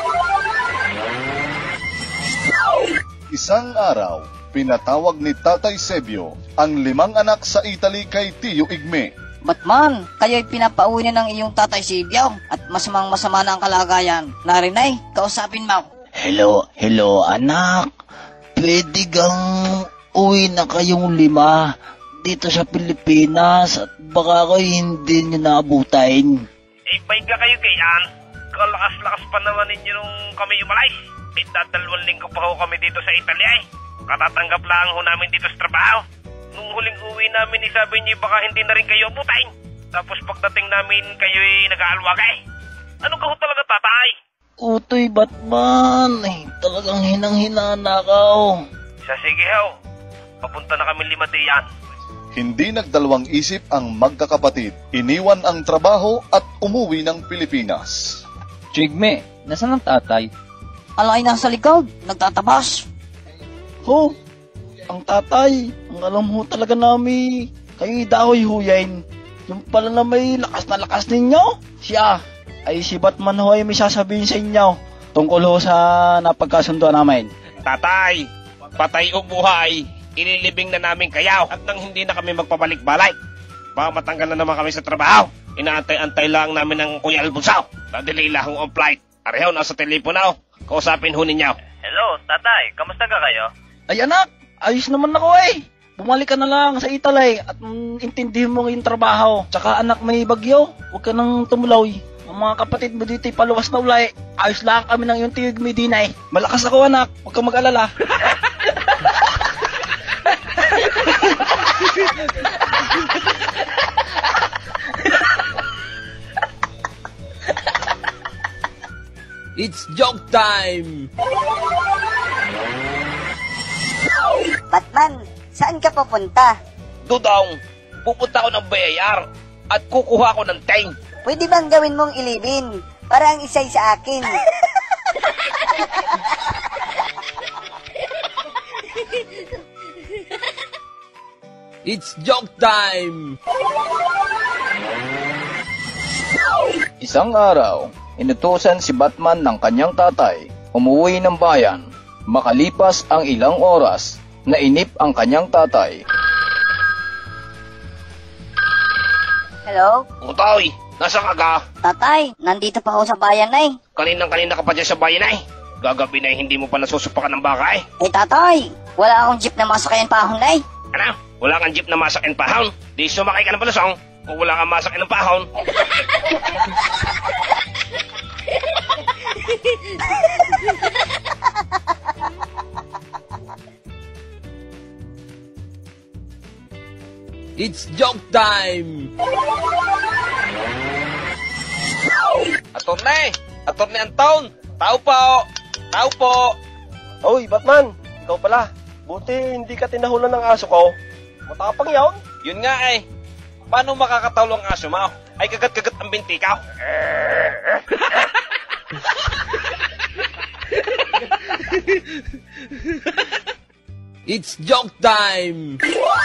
Isang araw, pinatawag ni Tatay Sebio ang limang anak sa Italy kay Tiyo Igme. Batman, kayo'y pinapauwi ng iyong tatay Sibyaw at masamang masama na ang kalagayan. Narinay, kausapin mo. Hello, hello anak. Pwede gang uwi na kayong lima. dito sa Pilipinas at baka ako hindi nyo naabutain. Eh, bay ka kayo kayan. Kalakas-lakas pa naman ninyo nung kami umalay. Eh, dadalawang linggo pa ho kami dito sa Italia eh. Katatanggap lang ho namin dito sa trabaho. Nung huling uwi namin, eh, sabi niyo baka hindi na rin kayo abutain. Tapos pagdating namin, kayo eh, nag-aalwaga eh. Ano ka ho talaga, tatay? Utoy, Batman. Eh, talagang hinang-hinana ka oh. Sa sige ho. Papunta na kami lima diyan. Hindi nagdalawang isip ang magkakapatid. Iniwan ang trabaho at umuwi ng Pilipinas. Chigme, nasaan ang tatay? Alay nasa likod, nagtatabas. Ho, ang tatay, ang alam ho talaga namin, kayo dahoy huyain. Yung pala na may lakas na lakas ninyo, siya, ay si Batman ho ay may sasabihin sa inyo tungkol ho sa napagkasundo namin. Tatay, patay o buhay, ililibing na namin kayaw at nang hindi na kami magpabalik-balik. Baka matanggal na naman kami sa trabaho. Inaantay-antay lang namin ang Kuya Albusaw. Nadili lang ang flight. Areho, nasa telepono. Kausapin ho ninyo. Hello, tatay. Kamusta ka kayo? Ay anak, ayos naman ako eh. Bumalik ka na lang sa Italy at mm, intindihin mo yung trabaho. Tsaka anak, may bagyo. Huwag ka nang tumulaw. Ang mga kapatid mo dito paluwas na ulay. Ayos lang kami ng yung Tigig Medina eh. Malakas ako anak, huwag kang mag-alala. It's joke time! Batman, saan ka papunta? Dudong, pupunta ako ng B I R at kukuha ko ng tank. Pwede bang gawin mong ilibin? Para ang isay sa akin. It's joke time! Isang araw, inutusan si Batman ng kanyang tatay, umuwi ng bayan. Makalipas ang ilang oras, nainip ang kanyang tatay. Hello? Utoy, nasa ka ga? Tatay, nandito pa ako sa bayan na eh. Kaninang-kanina ka pa dyan sa bayan ay. Gagabi na hindi mo pa nasusupakan ng baka eh. Eh tatay, wala akong jeep na masakayan pahon na eh. Ano? Wala kang jeep na masakin pahon? Di sumakay ka ng palusong kung wala kang masakin ng pahon. It's joke time! Atorne! Atorne Anton! Tao po! Tao po! Hoy, Batman! Ikaw pala. Buti hindi ka tinahulan ng aso ko. Matapang yawn. Yun nga eh. Paano makakatawlo ang aso mo? Ay kagat-kagat ang binti ka. It's joke time!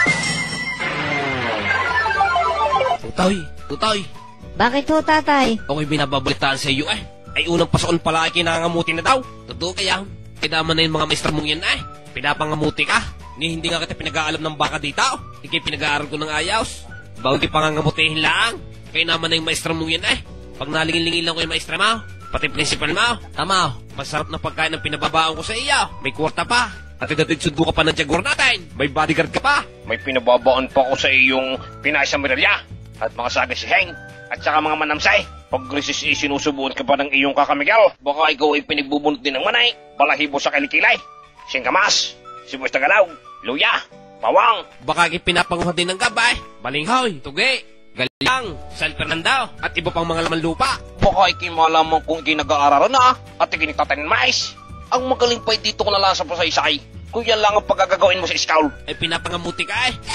Tutoy! Tutoy! Bakit ho, tatay? Okay, binababalitaan sa iyo eh. Ay unang pasokan pala ay kinangamuti na daw. Totoo kaya? Kinama na yung mga maestra mong yan eh. Pinapangamuti ka. Ni hindi nga kita pinag-aalam ng baka dito. Ikay pinag-aaral ko ng ayos. Bawal ki pangangamutihin lang. Kaya naman na yung maestra mong yan eh. Pag nalingin-lingin lang ko yung maestra mo, pati principal mo, tama, masarap na pagkain ang pinababaon ko sa iyo. May kwarta pa. At igatid sundo ka pa ng tiyagor natin. May bodyguard ka pa. May pinababaan pa ko sa iyong Pinay sa Miralya. At mga saga si Heng. At saka mga manamsay. Pag resis sinusubuan ka pa ng iyong kakamigal, baka ikaw ay pinagbubunot din ng manay. Balahibo sa kilikilay. Singkamas. Sibuyas na galaw. Luya. Pawang. Baka ipinapanguha din ng gabay. Balinghoy. Tugi. Galang. San Fernando. At iba pang mga laman lupa. Baka ikimalaman kung ikinag-aararan na. At ikinitatanin mais. Ang magaling pa dito ko nalasa pa sa isay. Kung yan lang ang pagkagagawin mo sa iskaul. Ay pinapangamuti ka eh.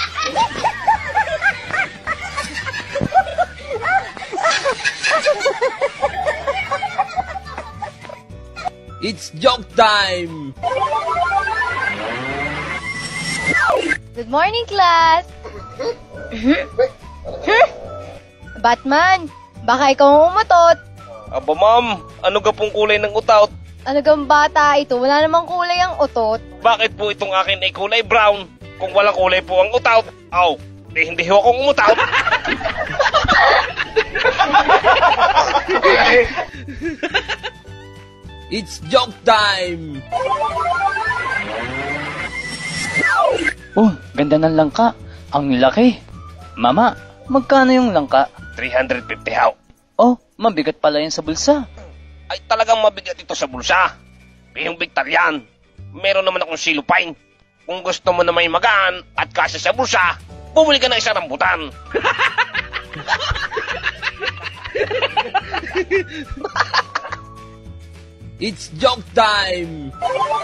It's joke time! Good morning, class! Batman, baka ikaw ang umatot. Aba ma'am, ano ga pong kulay ng utot? Ano gang bata ito? Wala namang kulay ang utot. Bakit po itong akin ay kulay brown? Kung walang kulay po ang utot. Aw, eh, hindi ho akong umutot. It's joke time! Oh, ganda ng langka. Ang laki. Mama, magkano yung langka? three hundred fifty haw. Oh, mabigat pala yun sa bulsa. Ay talagang mabigat ito sa bulsa. Bihong bigtal yan. Meron naman akong silupine. Kung gusto mo na may magaan at kasya sa bulsa, bumili ka ng isang rambutan. It's joke time!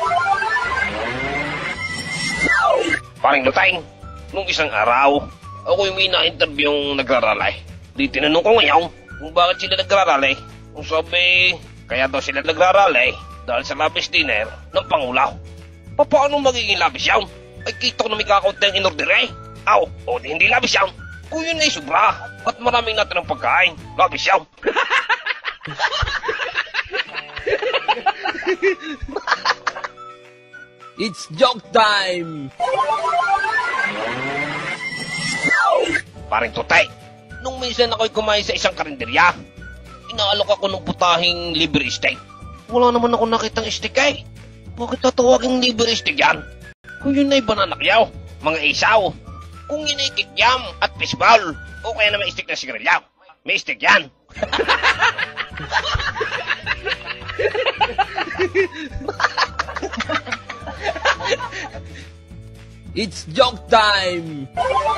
Paring Luteng, nung isang araw, ako yung may na-interview yung nagraralay. Di tinanong ko ngayon kung bakit sila nagraralay. Kung sabi, kaya daw sila nagraralay dahil sa labis dinner ng Pangulo. Paano magiging labis yan? Ay kita ko na may kakaunti ang inorder eh. Aw, o di hindi labis yan. Kung yun ay sobra at maraming natin ng pagkain, labis yan. It's joke time! Paring Tutay, nung minsan ako'y kumain sa isang karinderya, inaalok ako ng putahing liver steak. Wala naman ako nakitang steak eh. Bakit tatawaging liver steak yan? Kung yun ay bananakyaw, mga isaw. Kung yun ay kikyam at fishball, o kaya naman steak na sigarilyaw. May steak yan. It's joke time!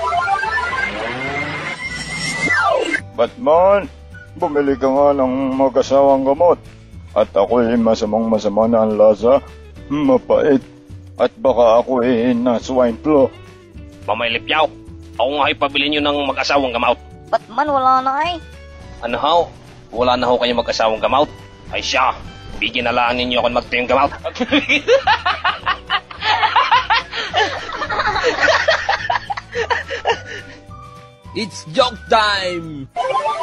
Batman, bumili ka nga ng mag-asawang gamot. At ako'y masamang masama na ang lasa, mapait, at baka ako'y na swine flu. Mamay Lipyaw, ako nga ipabili nyo ng mag-asawang gamot. Batman, wala na ay. Ano haw? Wala na ho kayo mag-asawang gamot? Ay siya, bigyan na lang ninyo ako magtayong gamot. It's joke time!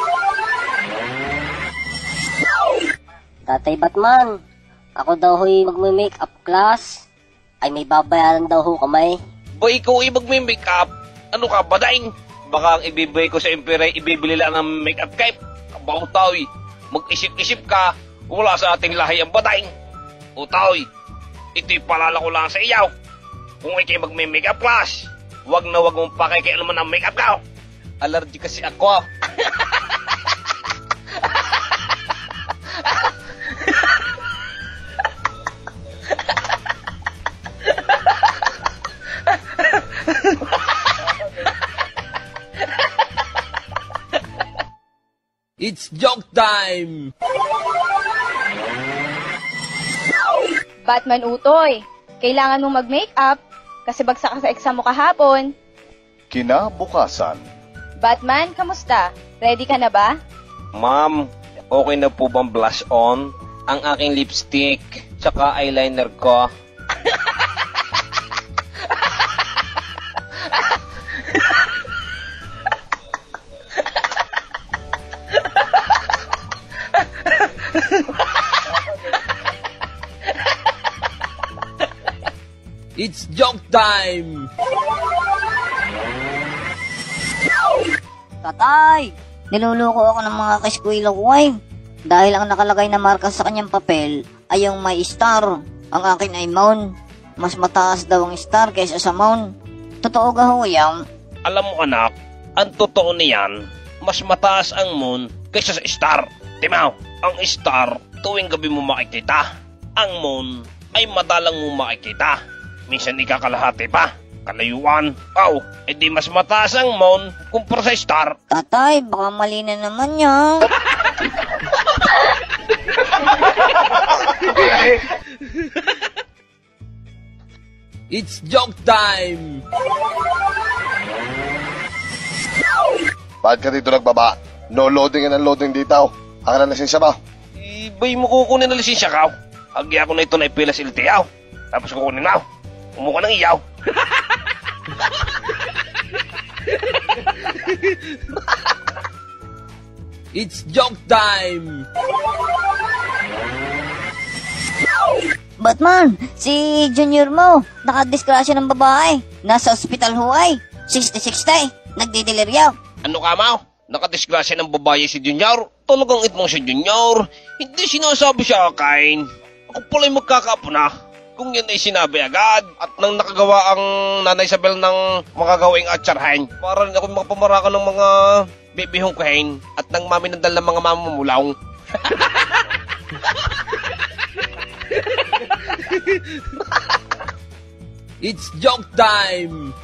Tatay Batman, ako daw ho'y magme-makeup class. Ay may babayaran daw ho kamay. Ba ikaw ay magme-makeup? Ano ka ba daing? Baka ang ibibigay ko sa Emperor, ibibili lang ng makeup cape. Kabautaw, mag-isip-isip ka. Wala sa ating lahi ang badaing. Utaw, ito'y palala ko lang sa iyaw. Kung ikay magme-makeup class, wag na wag mong pakikialaman ang makeup ka. Allergy kasi ako. It's joke time! Batman Utoy, kailangan mong mag-makeup kasi bagsak ka sa exam mo kahapon. Kinabukasan. Batman, kamusta? Ready ka na ba? Ma'am, okay na po bang blush on? Ang aking lipstick, tsaka eyeliner ko. It's joke time! Tatay, niluluko ako ng mga kaskwila ko ay. Dahil ang nakalagay na marka sa kanyang papel ay yung may star. Ang akin ay moon. Mas mataas daw ang star kaysa sa moon. Totoo ga ho yan? Alam mo anak, ang totoo niyan, mas mataas ang moon kaysa sa star. Timaw, ang star tuwing gabi mo makikita. Ang moon ay madalang mo makikita. Minsan ikakalahati pa. Kalayuan. Aw, edi mas mataas ang moon kumpara sa star. Tatay, baka mali na naman yan. It's joke time! Bakit ka dito nagbaba? No loading and unloading dito. Ang na lisensya ba? Ibay mo kukunin na lisensya ka. Hagi ako na ito na ipila sa L T O. Tapos kukunin na. Umuha ng iyaw. It's joke time! Batman, si Junior mo, nakadiskrasya ng babae. Nasa ospital huay. sixty sixty, nagdideliryaw. Ano ka, Mau? Nakadisgrasya ng babae si Junior? Talagang itmong si Junior. Hindi sinasabi sa akin. Ako pala'y magkakaapo na. Kung yan ay sinabi agad at nang nakagawa ang Nanay Isabel ng mga gawing atsarhan, para rin ako makapamaraka ng mga bibihong kain at nang maminandal ng mga mamamulaw. It's joke time!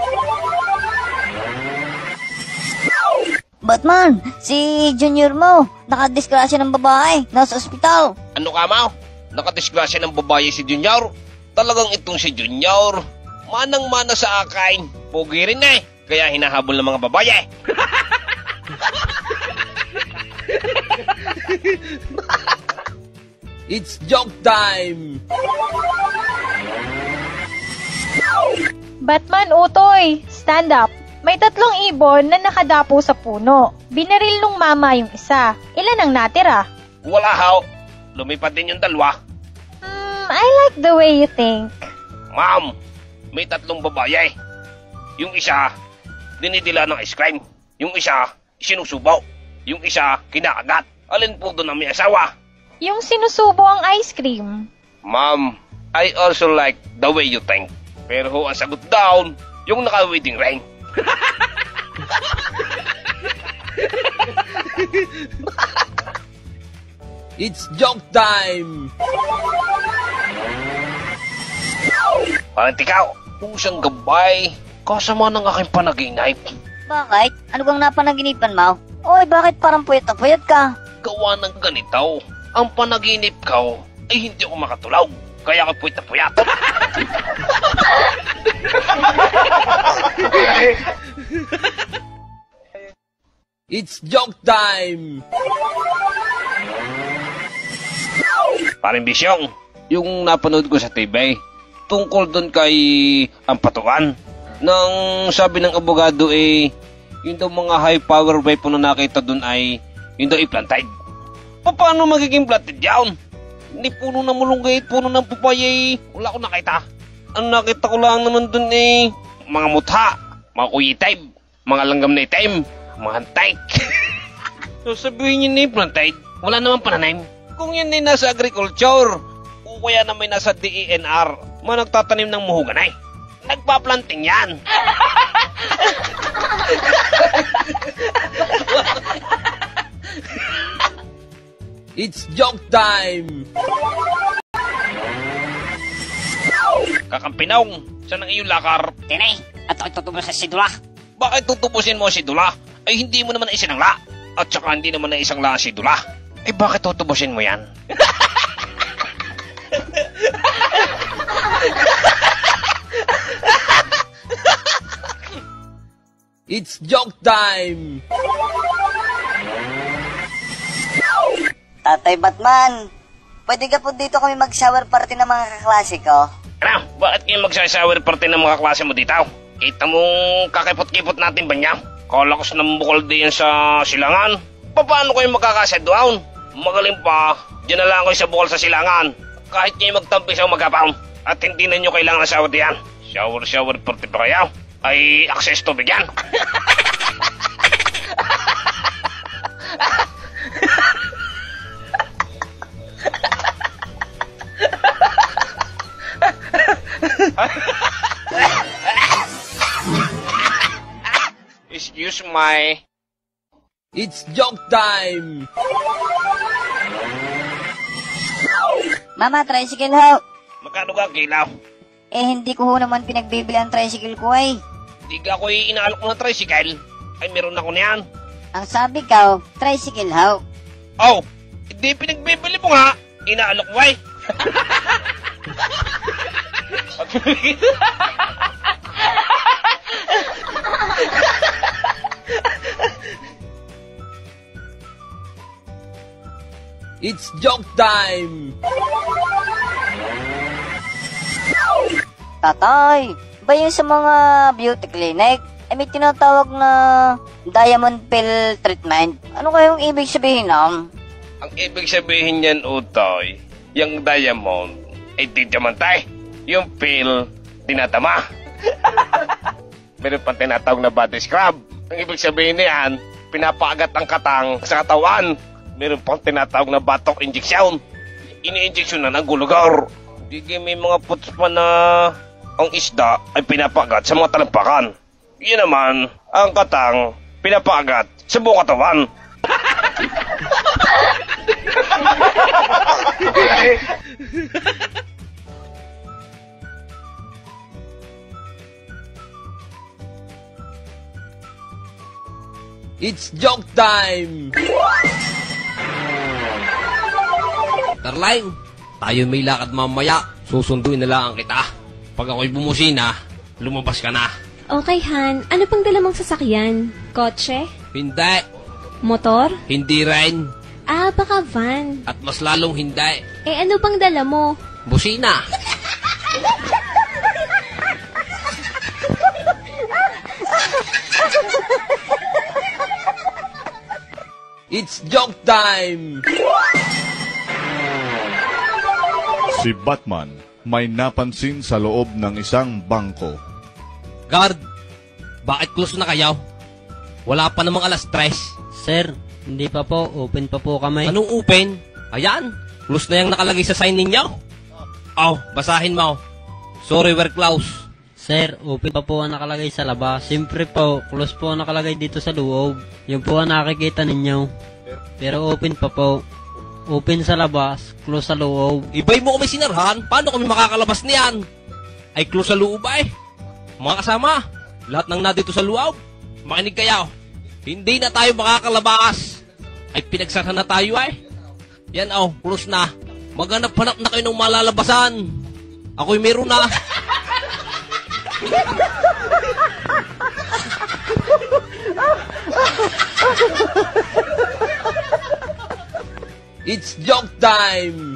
Batman, si Junior mo, nakadisgrasya ng babae, nasa ospital. Ano ka, Mau? Nakadisgrasya ng babae si Junior? Talagang itong si Junior, manang-mana sa akin. Pogi rin eh, kaya hinahabol ng mga babae. It's joke time! Batman Utoy, stand up. May tatlong ibon na nakadapo sa puno. Binaril nung mama yung isa. Ilan ang natira? Wala haw, lumipad din yung dalawa. Hmm, I like the way you think. Ma'am, may tatlong babae. Yung isa, dinidila ng ice cream. Yung isa, sinusubaw. Yung isa, kinakagat. Alin po doon ang may asawa? Yung sinusubo ang ice cream. Ma'am, I also like the way you think. Pero ho, ang sagot down, yung naka-wedding ring. It's joke time! Parang tikaw, pusang gabay, kasama ng aking panaginip. Bakit? Ano bang napanaginipan mo? Oy, bakit parang puyat na puyat ka? Gawa ng ganito, ang panaginip ko ay hindi ako makatulog. Kaya ako puyat na puyat. It's joke time! Parang bisyong, yung napanood ko sa T V, tungkol doon kay Ampatuan. Nang sabi ng abogado eh, yung daw mga high power weapon na nakita doon ay, yung daw i-planted. Paano magiging planted yan? Hindi puno ng mulunggay, puno ng pupaya, wala ko nakita. Ang nakita ko lang naman doon eh, mga mutha, mga kuyitab, mga langgam na itim, mga hantik. So sabihin nyo na i-planted, wala naman pananim. Kung yan ay nasa agriculture, o kaya na may nasa D E N R, mga nagtatanim ng muhuganay, nagpa-planting yan. It's joke time! Kakampinong, saan ang iyong lakar? Tinay, at ako'y tutubos sa sidula. Bakit tutubusin mo si Dula? Ay hindi mo naman isinangla. At saka hindi naman na isang la si Dula. Eh bakit tutubusin mo yan? It's joke time! Tatay Batman, pwede ka po dito kami mag-shower party ng mga kaklase ko? Ano? Bakit kayo magsasawer party ng mga klase mo dito? Kita mong kakipot-kipot natin ba niya? Kalakas ng bukol diyan sa silangan. Paano kayo magkakased down? Magaling pa, dyan na lang kayo sa bukol sa silangan. Kahit kayo magtampi sa magapaw. At hindi na nyo kailangan ng shower diyan. Shower-shower party pa kayo? Ay access to bigyan. Excuse my... It's joke time! Mama, tricycle ho. Magkano ka kilaw? Eh, hindi ko ho naman pinagbibili ang tricycle ko ay. Hindi ka ako'y inaalok ng tricycle. Ay, meron ako niyan. Ang sabi ka, tricycle ho. Oh, hindi pinagbibili mo nga. Inaalok mo ay. It's joke time! Tatay, ba yung sa mga beauty clinic, ay may tinatawag na diamond pill treatment? Ano kayong ibig sabihin nun? Ang ibig sabihin niyan, Utoy, yung diamond ay diamantay. Yung pill, tinatama. Meron pang tinatawag na body scrub. Ang ibig sabihin niyan, pinapaagat ang katang sa katawan. Meron pang tinatawag na batok injection. Ini-injection na ng gulugar. Di may mga puts pa na ang isda ay pinapagat sa mga talampakan. Yun naman, ang katang pinapagat sa buong katawan. It's joke time! Darling, tayo may lakad mamaya. Susunduin na lang kita. Pag ako'y bumusina, lumabas ka na. Okay, Han. Ano pang dala mong sasakyan? Kotse? Hindi. Motor? Hindi rin. Ah, baka van. At mas lalong hindi. Eh, ano pang dala mo? Busina. It's joke time! Si Batman may napansin sa loob ng isang bangko. Guard, bakit close na kayo? Wala pa namang alas tres. Sir, hindi pa po. Open pa po kami. Anong open? Ayan, close na yung nakalagay sa sign ninyo. Oh, basahin mo. Sorry, we're closed. Sir, open pa po ang nakalagay sa labas. Siyempre po, close po ang nakalagay dito sa loob. Yung po ang nakikita ninyo. Pero open pa po. Open sa labas, close sa loob. Ibay mo kami sinarhan, paano kami makakalabas niyan? Ay close sa loob ay. Mga kasama, lahat ng nandito sa loob, makinig kayo. Hindi na tayo makakalabas. Ay pinagsarhan na tayo ay. Yan oh, close na. Maghanap-hanap na kayo ng malalabasan. Ako'y meron na. It's joke time!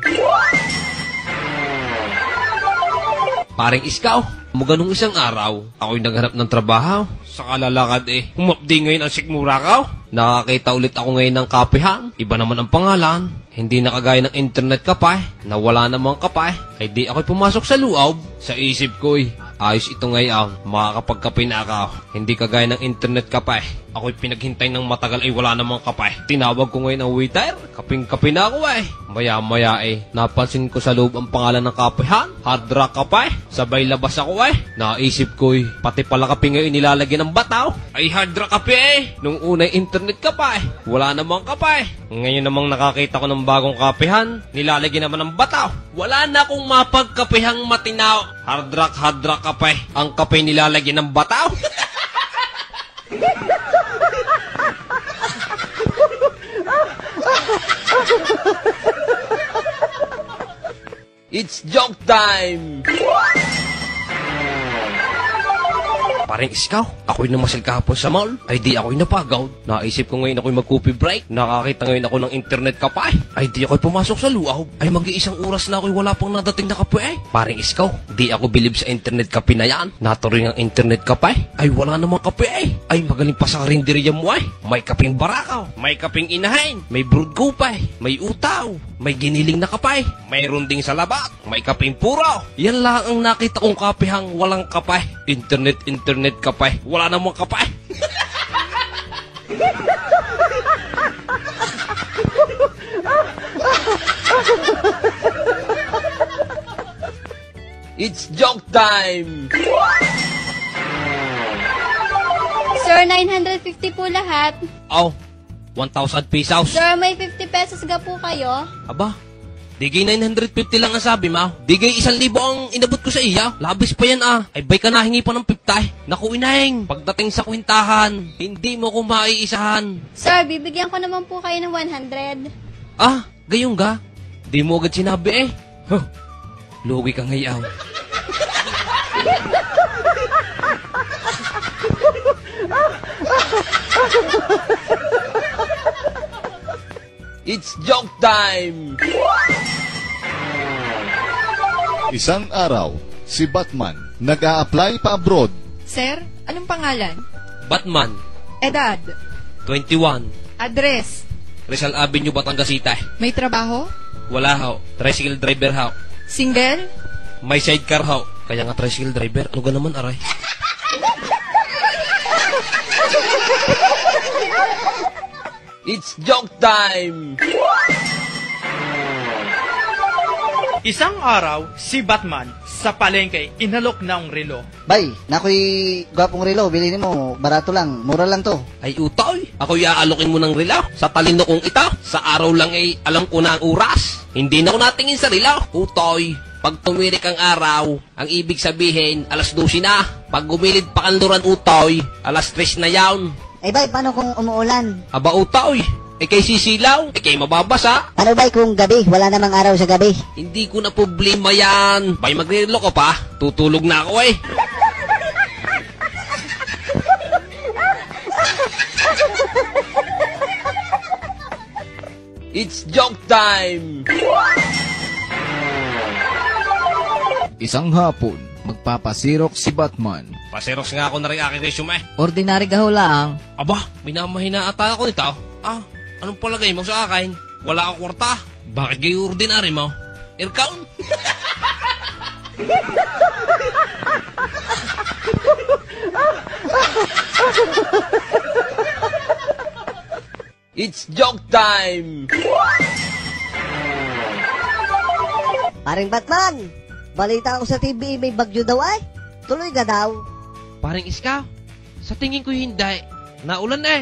Paring Iskaw, maganong isang araw, ako'y naghanap ng trabaho. Sa kalalakad eh, humapdi ngayon ang sikmura ko. Nakakita ulit ako ngayon ng kapehan. Iba naman ang pangalan. Hindi na kagaya ng internet kape, na wala namang kape. Ay di ako'y pumasok sa loob. Sa isip ko'y, ayos ito ngayon, makakapagkape na ako. Hindi kagaya ng internet kape. Ako'y pinaghintay ng matagal ay wala namang kape. Tinawag ko ngayon ang waiter, kaping-kape na ako eh. Maya-maya eh, napansin ko sa loob ang pangalan ng kapehan, Hard Rock Kape. Sabay labas ako eh. Naisip ko'y, pati pala kape ngayon nilalagyan ng bataw. Ay Hard Rock Kape eh. Nung unay internet kape, wala namang kape. Ngayon namang nakakita ko ng bagong kapehan, nilalagyan naman ng bataw. Wala na akong mapagkapehang matinaw. Hard Rock, Hard Rock Kape. Ang kape nilalagyan ng bataw. It's joke time! Paring Iskaw, ako'y namasil kahapon sa mall. Ay di ako'y napagaw. Naisip ko ngayon ako'y mag-coffee break. Nakakita ngayon ako ng internet kape. Ay di ako'y pumasok sa luaw. Ay mag-iisang oras na ako'y wala pang nadating na kape eh. Paring Iskaw, di ako bilib sa internet kape na yan. Naturing ang internet kape. Ay wala namang kape eh. Ay magaling pa sa karinderya mo eh. May kaping barakaw, may kaping inahin, may brood kape, may utaw, may giniling na kape, may runding sa labat, may kaping puro. Yan lang ang nakita kong kapehang walang kape. Internet, internet kape. Wala namang kape. It's joke time! Sir, nine hundred fifty po lahat. Oh, one thousand pesos. Sir, may fifty pesos ga po kayo. Aba, digay nine hundred fifty lang ang sabi mo. Digay isang libo ang inabot ko sa iya. Labis pa yan ah. Ay bay ka nahingi pa ng fifty. Naku inahing, pagdating sa kwintahan, hindi mo ko maiisahan. Sir, bibigyan ko naman po kayo ng one hundred. Ah, gayong ga? Di mo agad sinabi eh. Huh, lugi ka ngayaw. It's joke time! Isang araw, si Batman nag-a-apply pa abroad. Sir, anong pangalan? Batman, Edad? twenty-one. Address? Rizal Avenue, Batangas City. May trabaho? Wala ho. Tricycle driver ho. Single? May sidecar ho. Kaya nga tricycle driver. Ano ga naman aray? It's joke time! Isang araw, si Batman sa palengke inalok ng relo. Bay, nakoy gwapong relo, bilhin mo, barato lang, mura lang to. Ay utoy, ako iaalokin mo ng relo. Sa talino kong ita, sa araw lang ay alam ko na ang oras. Hindi na ako natingin sa relo. Utoy, pag tumirik ang araw, ang ibig sabihin, alas dose na. Pag gumilid pa kanluran utoy, alas tres na yawn. Eh bay, paano kung umuulan? Aba utoy, eh kay sisilaw, eh kay mababasa. Ano bay kung gabi, wala namang araw sa gabi? Hindi ko na problema yan. Bay, magrelo ko pa. Tutulog na ako eh. It's joke time! Isang hapon, magpapasirok si Batman. Pasiroks nga ako na rin aking resume. Ordinary gaho lang. Aba, minamahina ata ako nito. Ah, anong palagay mo sa akin? Wala akong kwarta. Bakit kayo ordinary mo? Aircon? It's joke time! Paring Batman, balita ako sa T V may bagyo daw ay. Tuloy ka daw. Paring Iskaw, sa tingin ko hindi. Naulan na eh.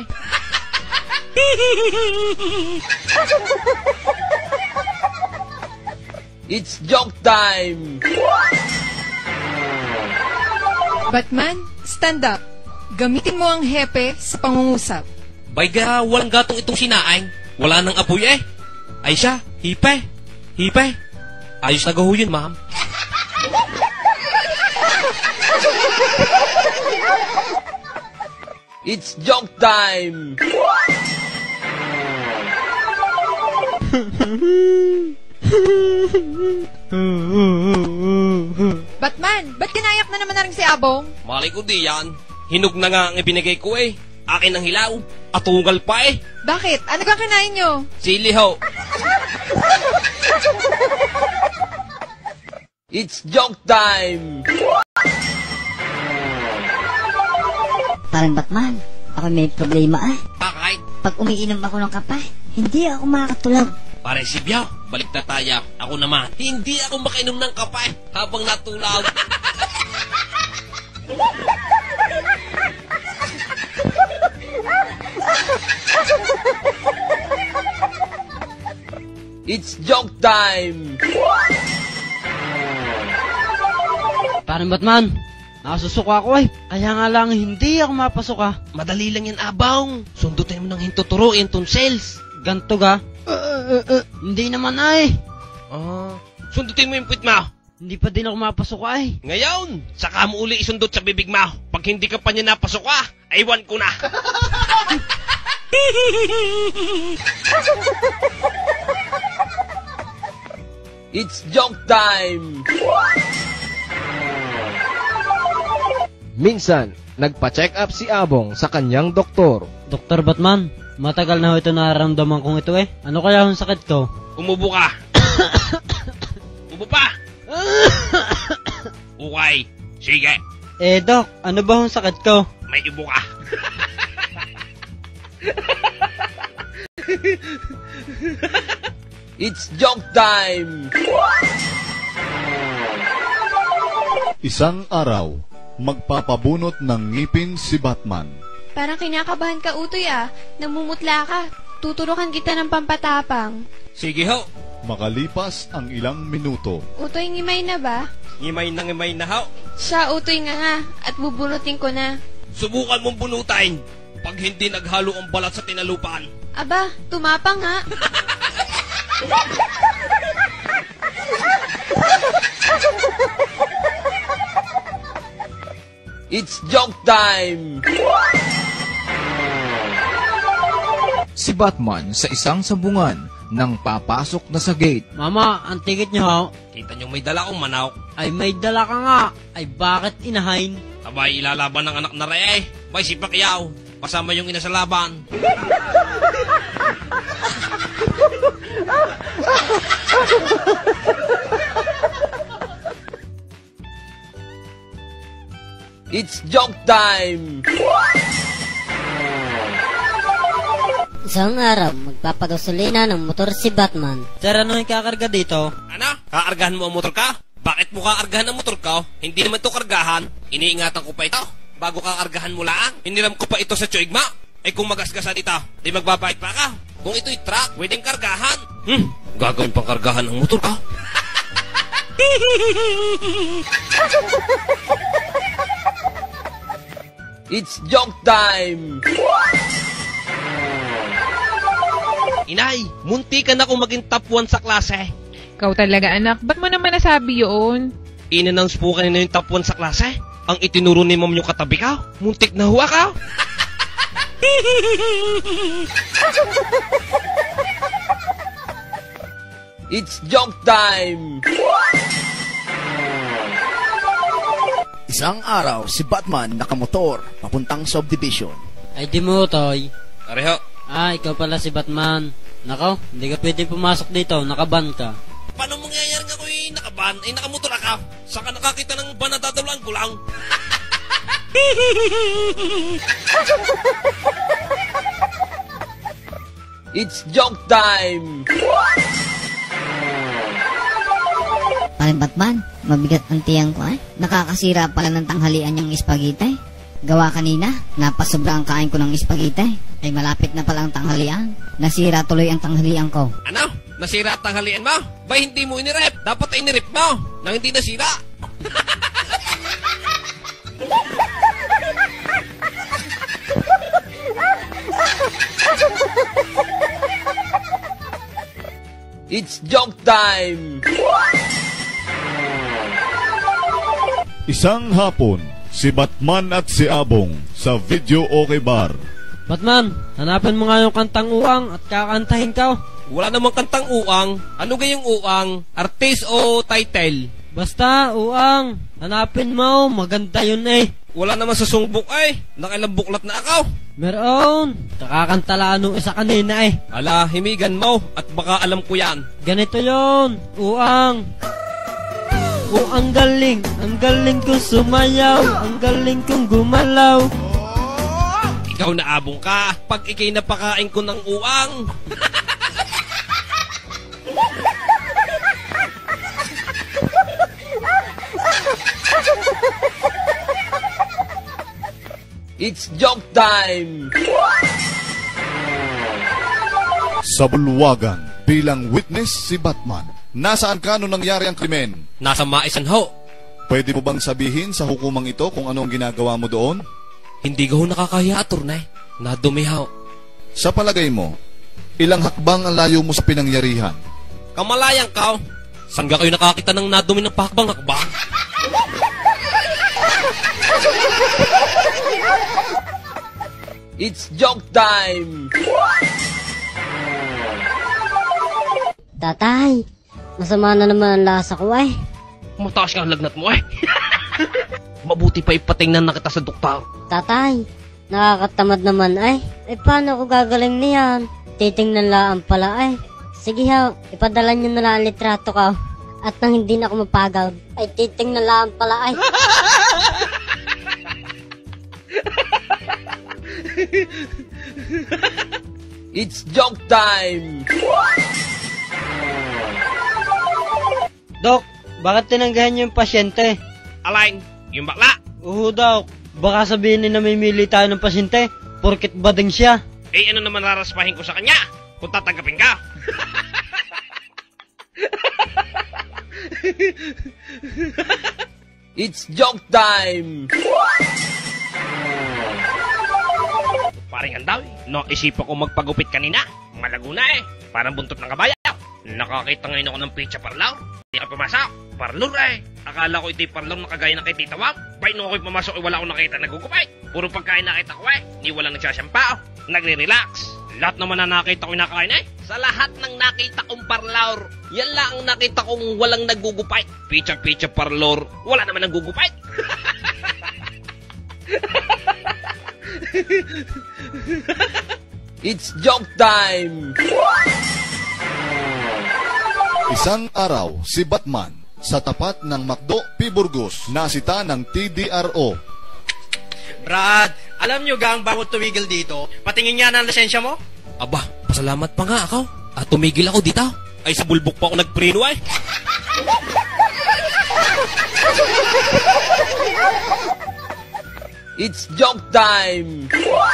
It's joke time! Batman, stand up. Gamitin mo ang hepe sa pangungusap. Bay ga, walang gatong itong sinaing. Wala nang apoy eh. Ay siya, hipe. Hipe. Ayos na gaho yun, ma'am. It's joke time! Batman, ba't kinayak na naman na rin si Abong? Malay ko di yan. Hinog na nga ang ibinigay ko eh. Akin ang hilaw. Atungal pa eh. Bakit? Ano kang kinain nyo? Sili ho. It's joke time! Parang Batman, ako may problema ay. Bakit? Pag umiinom ako ng kape, hindi ako makakatulog. Pare si Biao, balik na tayo. Ako naman, hindi ako makainom ng kape habang natulog. It's joke time! Parang Batman, nakasusuka ako eh. Kaya nga lang hindi ako mapasok ah. Madali lang yan, Abang. Sundutin mo ng hintuturo yung tonsils. Ganto ga? Uh, uh, uh, hindi naman ay. Ah, sundutin mo yung puwit mo. Hindi pa din ako mapasok ay. Ngayon, saka mo uli isundot sa bibig mo. Pag hindi ka pa niya napasok ah, aywan ko na. It's joke time! Minsan, nagpa-check up si Abong sa kanyang doktor. Doktor Batman, matagal na ho ito nararamdaman kong ito eh. Ano kaya ang sakit ko? Umubo ka. Umubo pa. Okay, sige. Eh, Dok, ano ba ang sakit ko? May ibo ka. It's joke time! Isang araw, magpapabunot ng ngipin si Batman. Parang kinakabahan ka, Utoy ah. Namumutla ka. Tuturukan kita ng pampatapang. Sige ho. Makalipas ang ilang minuto. Utoy, ngimay na ba? Ngimay na ngimay na ho. Siya, Utoy nga nga. At bubunutin ko na. Subukan mong bunutain. Pag hindi naghalo ang balat sa tinalupan. Aba, tumapang ha. It's joke time! Si Batman sa isang sabungan nang papasok na sa gate. Mama, ang ticket niyo ho. Kita niyo may dala akong manok. Ay may dala ka nga. Ay bakit inahain? Abay, ilalaban ng anak na re eh. Bay, si Pacquiao. Kasama yung ina sa laban. It's joke time! Isang araw, magpapagasolina ng motor si Batman. Sir, ano yung kakarga dito? Ano? Kaargahan mo ang motor ka? Bakit mo kaargahan ang motor ka? Hindi naman to kargahan. Iniingatan ko pa ito. Bago kaargahan mo lang, iniram ko pa ito sa tsuigma. Ay kung magasgasan ito, di magbabait pa ka. Kung ito'y truck, pwedeng kargahan. Hmm, gagawin pang kargahan ang motor ka. It's joke time! Inay, munti ka na kung maging top one sa klase. Ikaw talaga anak, ba't mo naman nasabi yun? In-announce po kanina yung top one sa klase. Ang itinuro ni mom yung katabi ka. Muntik na huwa ka. It's joke time! Isang araw, si Batman nakamotor papuntang subdivision. Ay di mo, Toy. Areho. Ah, ikaw pala si Batman. Nako, hindi ka pwede pumasok dito, nakaban ka. Paano mangyayari nga ko yung nakaban? Ay nakamotor ka. Saka nakakita ng ban na dadalang gulang. It's joke time! Paring Batman, mabigat ang tiyang ko eh. Nakakasira pala ng tanghalian yung spaghetti. Gawa kanina, napasobra ang kain ko ng spaghetti. Ay malapit na pala ang tanghalian. Nasira tuloy ang tanghalian ko. Ano? Nasira at tanghalian mo? Ba hindi mo inirep? Dapat ay inirep mo nang hindi nasira. It's joke time! Isang hapon, si Batman at si Abong sa Video Okay Bar. Batman, hanapin mo nga yung kantang uang at kakantahin ka. Wala namang kantang uang. Ano gayong uang? Artist o title? Basta, uang. Hanapin mo, maganda yun eh. Wala naman sa sungbok ay. Nakailang buklat na ako. Meron. Kakakantala nung isa kanina eh. Ala, himigan mo at baka alam ko yan. Ganito yon, uang. Oh, ang galing, ang galing kong sumayaw, ang galing kong gumalaw. Ikaw na abong ka, pag ikay napakain ko ng uang. It's joke time! Sa bulwagan, bilang witness si Batman. Nasaan ka nung nangyari ang krimen? Nasa Maisan ho. Pwede mo bang sabihin sa hukumang ito kung anong ginagawa mo doon? Hindi ko nakakaya, attorney. Nadumi ho. Sa palagay mo, ilang hakbang ang layo mo sa pinangyarihan? Kamalayang ka. Saan ka kayo nakakita ng nadumi ng pakbang hakbang? It's joke time! Tatay, masama na naman ang lasa ko ay. Mataas ka ang lagnat mo eh. Mabuti pa ipatingnan na kita sa doktor. Tatay, nakakatamad naman ay. Eh paano ko gagaling niyan? Titingnan lang pala ay. Sige ho, ipadala niyo na lang ang litrato ko. At nang hindi na ako mapagod, ay titingnan lang pala ay. It's joke time! Dok, bakit tinanggahan niyo yung pasyente? Alain, yung bakla. Oo, Dok. Baka sabihin na namimili tayo ng pasyente, porket bading siya. Eh, ano naman raraspahin ko sa kanya? Kung tatanggapin ka. It's joke time! Paring andaw, no, isipan ko magpagupit kanina. Malago na eh. Parang buntot ng kabaya. Nakakita ngayon ako ng pizza parlor. Hindi ka pumasok. Parlor eh. Akala ko ito'y parlor na kagaya ng kay Tita Wam. Bay, nung ako'y pumasok, eh, wala akong nakita nagugupay. Puro pagkain nakita ko eh. Ni walang nagsasampao. Nagre-relax. Lahat naman na nakita ko nakain eh. Sa lahat ng nakita kong parlor, yan lang ang nakita kong walang nagugupay. Pizza-pizza parlor, wala naman nagugupay. It's joke time! Isang araw, si Batman sa tapat ng McDo P. Burgos nasita ng T D R O. Brad, alam nyo gang bago tumigil dito, patingin nga ng lisensya mo? Aba, pasalamat pa nga ako. At tumigil ako dito. Ay sa bulbok pa ako nagpreno ay. It's joke time!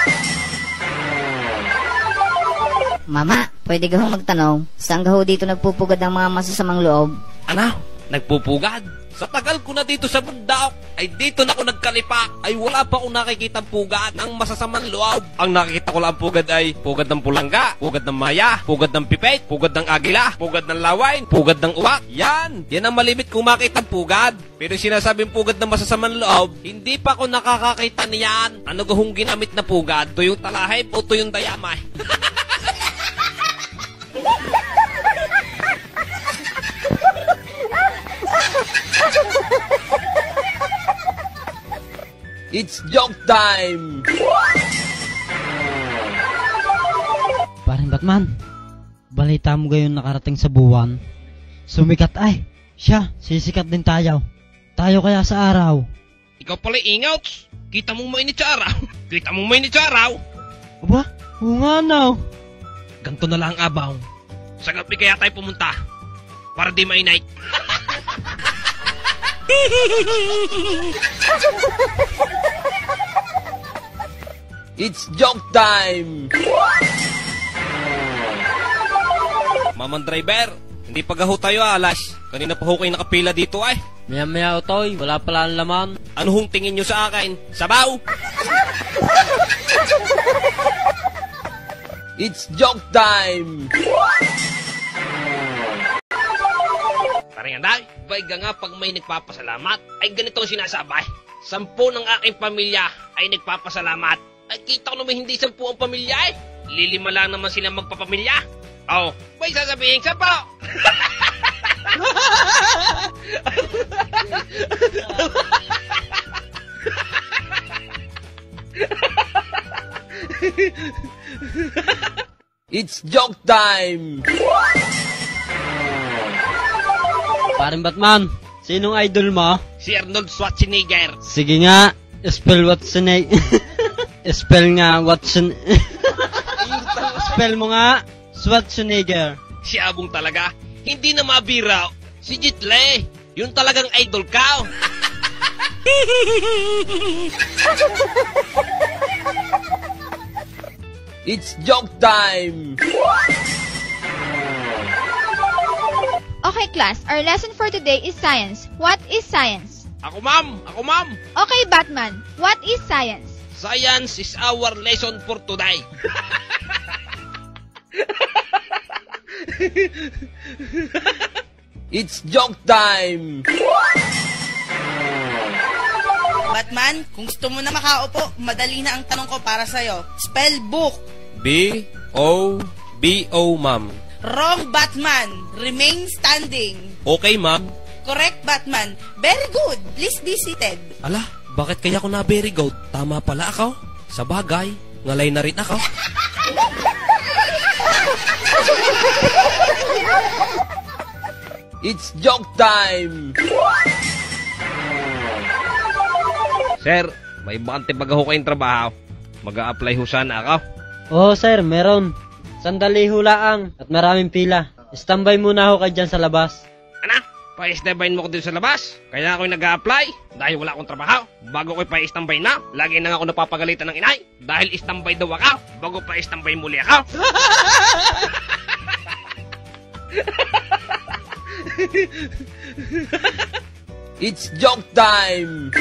Mama, pwede ka hong magtanong, saan ka ho dito nagpupugad ng mga masasamang loob? Ano? Nagpupugad? Sa tagal ko na dito sa bundok, ay dito na ako nagkalipa, ay wala pa akong nakikitang pugad ng masasamang loob. Ang nakikita ko lang pugad ay pugad ng pulangga, pugad ng maya, pugad ng pipet, pugad ng agila, pugad ng lawain, pugad ng uwak. Yan! Yan ang malimit kong makitang pugad. Pero sinasabing pugad ng masasamang loob, hindi pa ako nakakakita niyan. Ano gahong ginamit na pugad? Tuyong talahib o tuyong dayamay? It's joke time! Paring Batman, balita mo gayon nakarating sa buwan. Sumikat ay, siya, sisikat din tayo. Tayo kaya sa araw. Ikaw pala ingouts. Kita mong mainit sa araw. Kita mong mainit sa araw. Aba, oo nga no. Ganto na lang abaw. Sa gabi kaya tayo pumunta. Para di mainit. It's joke time! Mamang driver, hindi pa gaho tayo alas. Kanina pa ho kayo nakapila dito ay. Maya-maya Otoy, wala pala ang laman. Ano hong tingin nyo sa akin? Sabaw! It's joke time! Paring Anday, bayga nga pag may nagpapasalamat, ay ganito ang sinasabay. Sampu ng aking pamilya ay nagpapasalamat. Ay kita ko naman hindi sampu ang pamilya eh. Lilima lang naman sila magpapamilya. Oh, may sasabihin sa po. It's joke time! Paring Batman, sinong idol mo? Si Arnold Schwarzenegger. Sige nga, spell Schwarzenegger. Spell nga Watson. Spell mo nga Schwarzenegger. Si Abong talaga, hindi na mabira. Si Jitle, yun talagang idol ka. It's joke time! Okay, class. Our lesson for today is science. What is science? Ako ma'am, ako ma'am. Okay, Batman. What is science? Science is our lesson for today. It's joke time! Batman, kung gusto mo na makaupo, madali na ang tanong ko para sa'yo. Spell book. B O B O ma'am. Wrong, Batman. Remain standing. Okay ma'am. Correct, Batman. Very good. Please be seated. Ala, bakit kaya ako na very good? Tama pala ako. Sa bagay, ngalay na rin ako. It's joke time! Sir, may bakante baga ho kayong trabaho. Mag-a-apply ho sana ako. Oo sir, meron. Sandali hulaang at maraming pila. Standby muna ako kayo dyan sa labas. Anak, pa-standbyin mo ko dito sa labas. Kaya ako nag-a-apply dahil wala akong trabaho. Bago ko pa-standby na, lagi na ako napapagalitan ng inay. Dahil standby daw ako, bago pa-standby muli ako. It's joke time!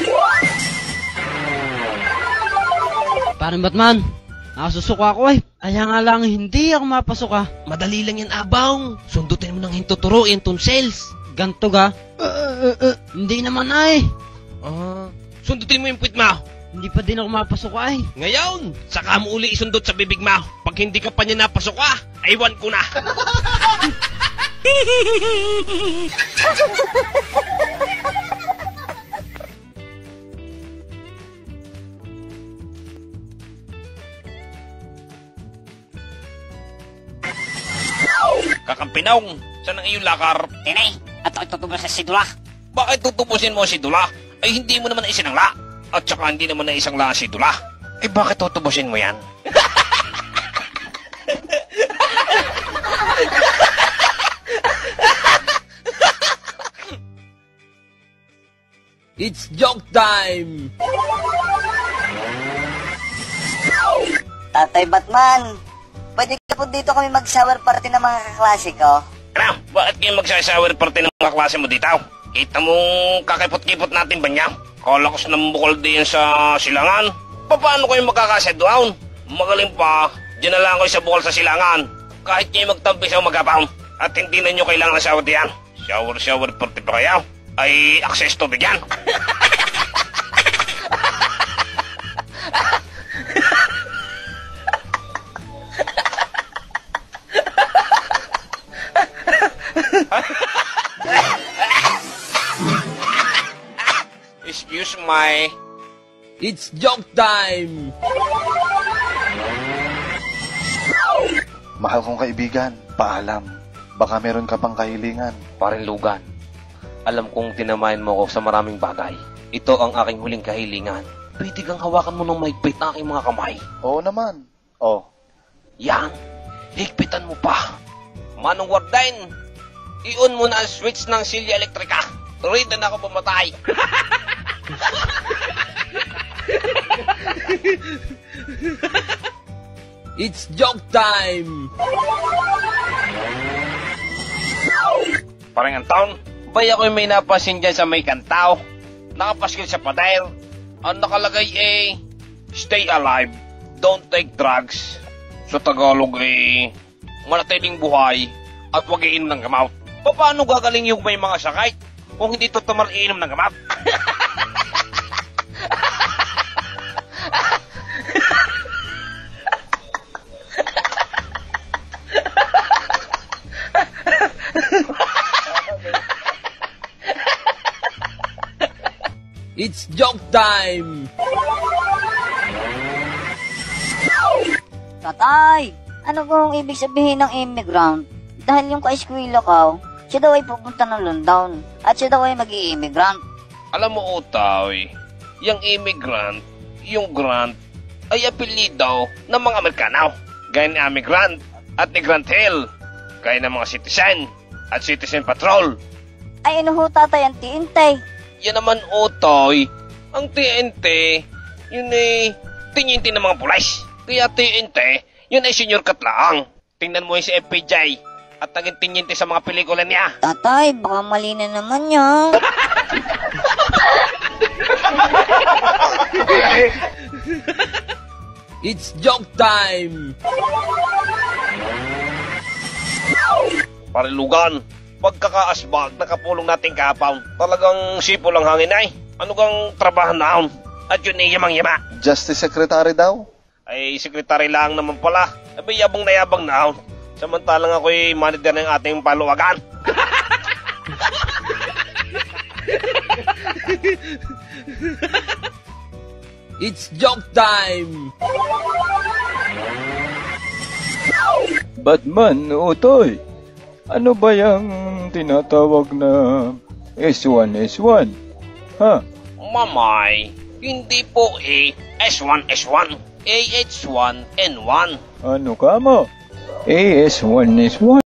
Paring Batman, nakasusuko ako eh. Kaya nga lang hindi ako mapasok ah. Madali lang yan, Abang. Sundutin mo ng hintuturo yung tonsils. Ganto ga? Uh, uh, uh, hindi naman ay. Ah, sundutin mo yung puwit mo. Hindi pa din ako mapasok ay. Ngayon, saka mo uli isundot sa bibig mo. Pag hindi ka pa niya napasok ah, aywan ko na. Kakampinong, saan ang iyong lakar? Tinay, at ako tutubos sa sidula. Bakit tutubusin mo si Dula? Ay hindi mo naman isinangla. At saka hindi naman na isang la si Dula. Eh bakit tutubusin mo yan? It's joke time! Tatay Batman, pwede ka po dito kami mag-shower party ng mga kaklase ko? Ano? Bakit kayo magsasawer party ng mga klase mo dito? Kita mong kakipot-kipot natin ba niya? Kala ko sa nambukol din sa silangan. Paano kayo magkakasedwaon? Magaling pa, dyan na lang kayo sa bukol sa silangan. Kahit kayo magtampi sa magapaon. At hindi na nyo kailangan ng shower diyan. Shower-shower party pa kayo? Ay, access to bigyan. Excuse my... It's joke time! Mahal kong kaibigan, paalam. Baka meron ka pang kahilingan. Parinlugan, alam kong tinamayan mo ko sa maraming bagay. Ito ang aking huling kahilingan. Pwede kang hawakan mo ng mahigpit na aking mga kamay. Oo naman. Oh. Yan, higpitan mo pa. Manong Warden, i-on mo na ang switch ng silya elektrika. Ready na ako pumatay. It's joke time! Parang ang taon, bay ako'y may napasin dyan sa may kantaw. Nakapaskil sa pader. Ang nakalagay eh, stay alive, don't take drugs. Sa Tagalog eh, manatiling buhay at huwag iinom ng gamot. Paano gagaling yung may mga sakit kung hindi totomal iinom ng gamot? It's joke time! Tatay, ano kung ibig sabihin ng immigrant? Dahil yung ka-eskwela ko, siya daw ay pupunta ng London at siya daw ay mag-i-immigrant. Alam mo, Utay, yung immigrant, yung grant, ay apelido ng mga Amerikano. Gaya ni Amy Grant at ni Grant Hill. Gaya ng mga citizen at citizen patrol. Ay ano ho tatay ang T N T? Yan naman, Utay, ang T N T, yun ay tinyinti ng mga pulis. Kaya T N T, yun ay senior katlaang. Tingnan mo yung si F P J at naging tinyinti sa mga pelikula niya. Tatay, baka mali na naman yan. It's joke time! Parilugan, pagkakaasbag nakapulong nating kapaw, talagang sipo lang hangin ay. Ano kang trabaho naon? At yun ay yamang-yama. Justice Secretary daw? Ay, sekretary lang naman pala. Sabi, yabang na yabang naon. Samantalang ako'y manager ng ating paluwagan. It's joke time! Batman, Utoy, ano ba yung tinatawag na S one S one? Ha? Mamay, hindi po eh S one S one, A H one N one. Ano ka mo? A S one S one.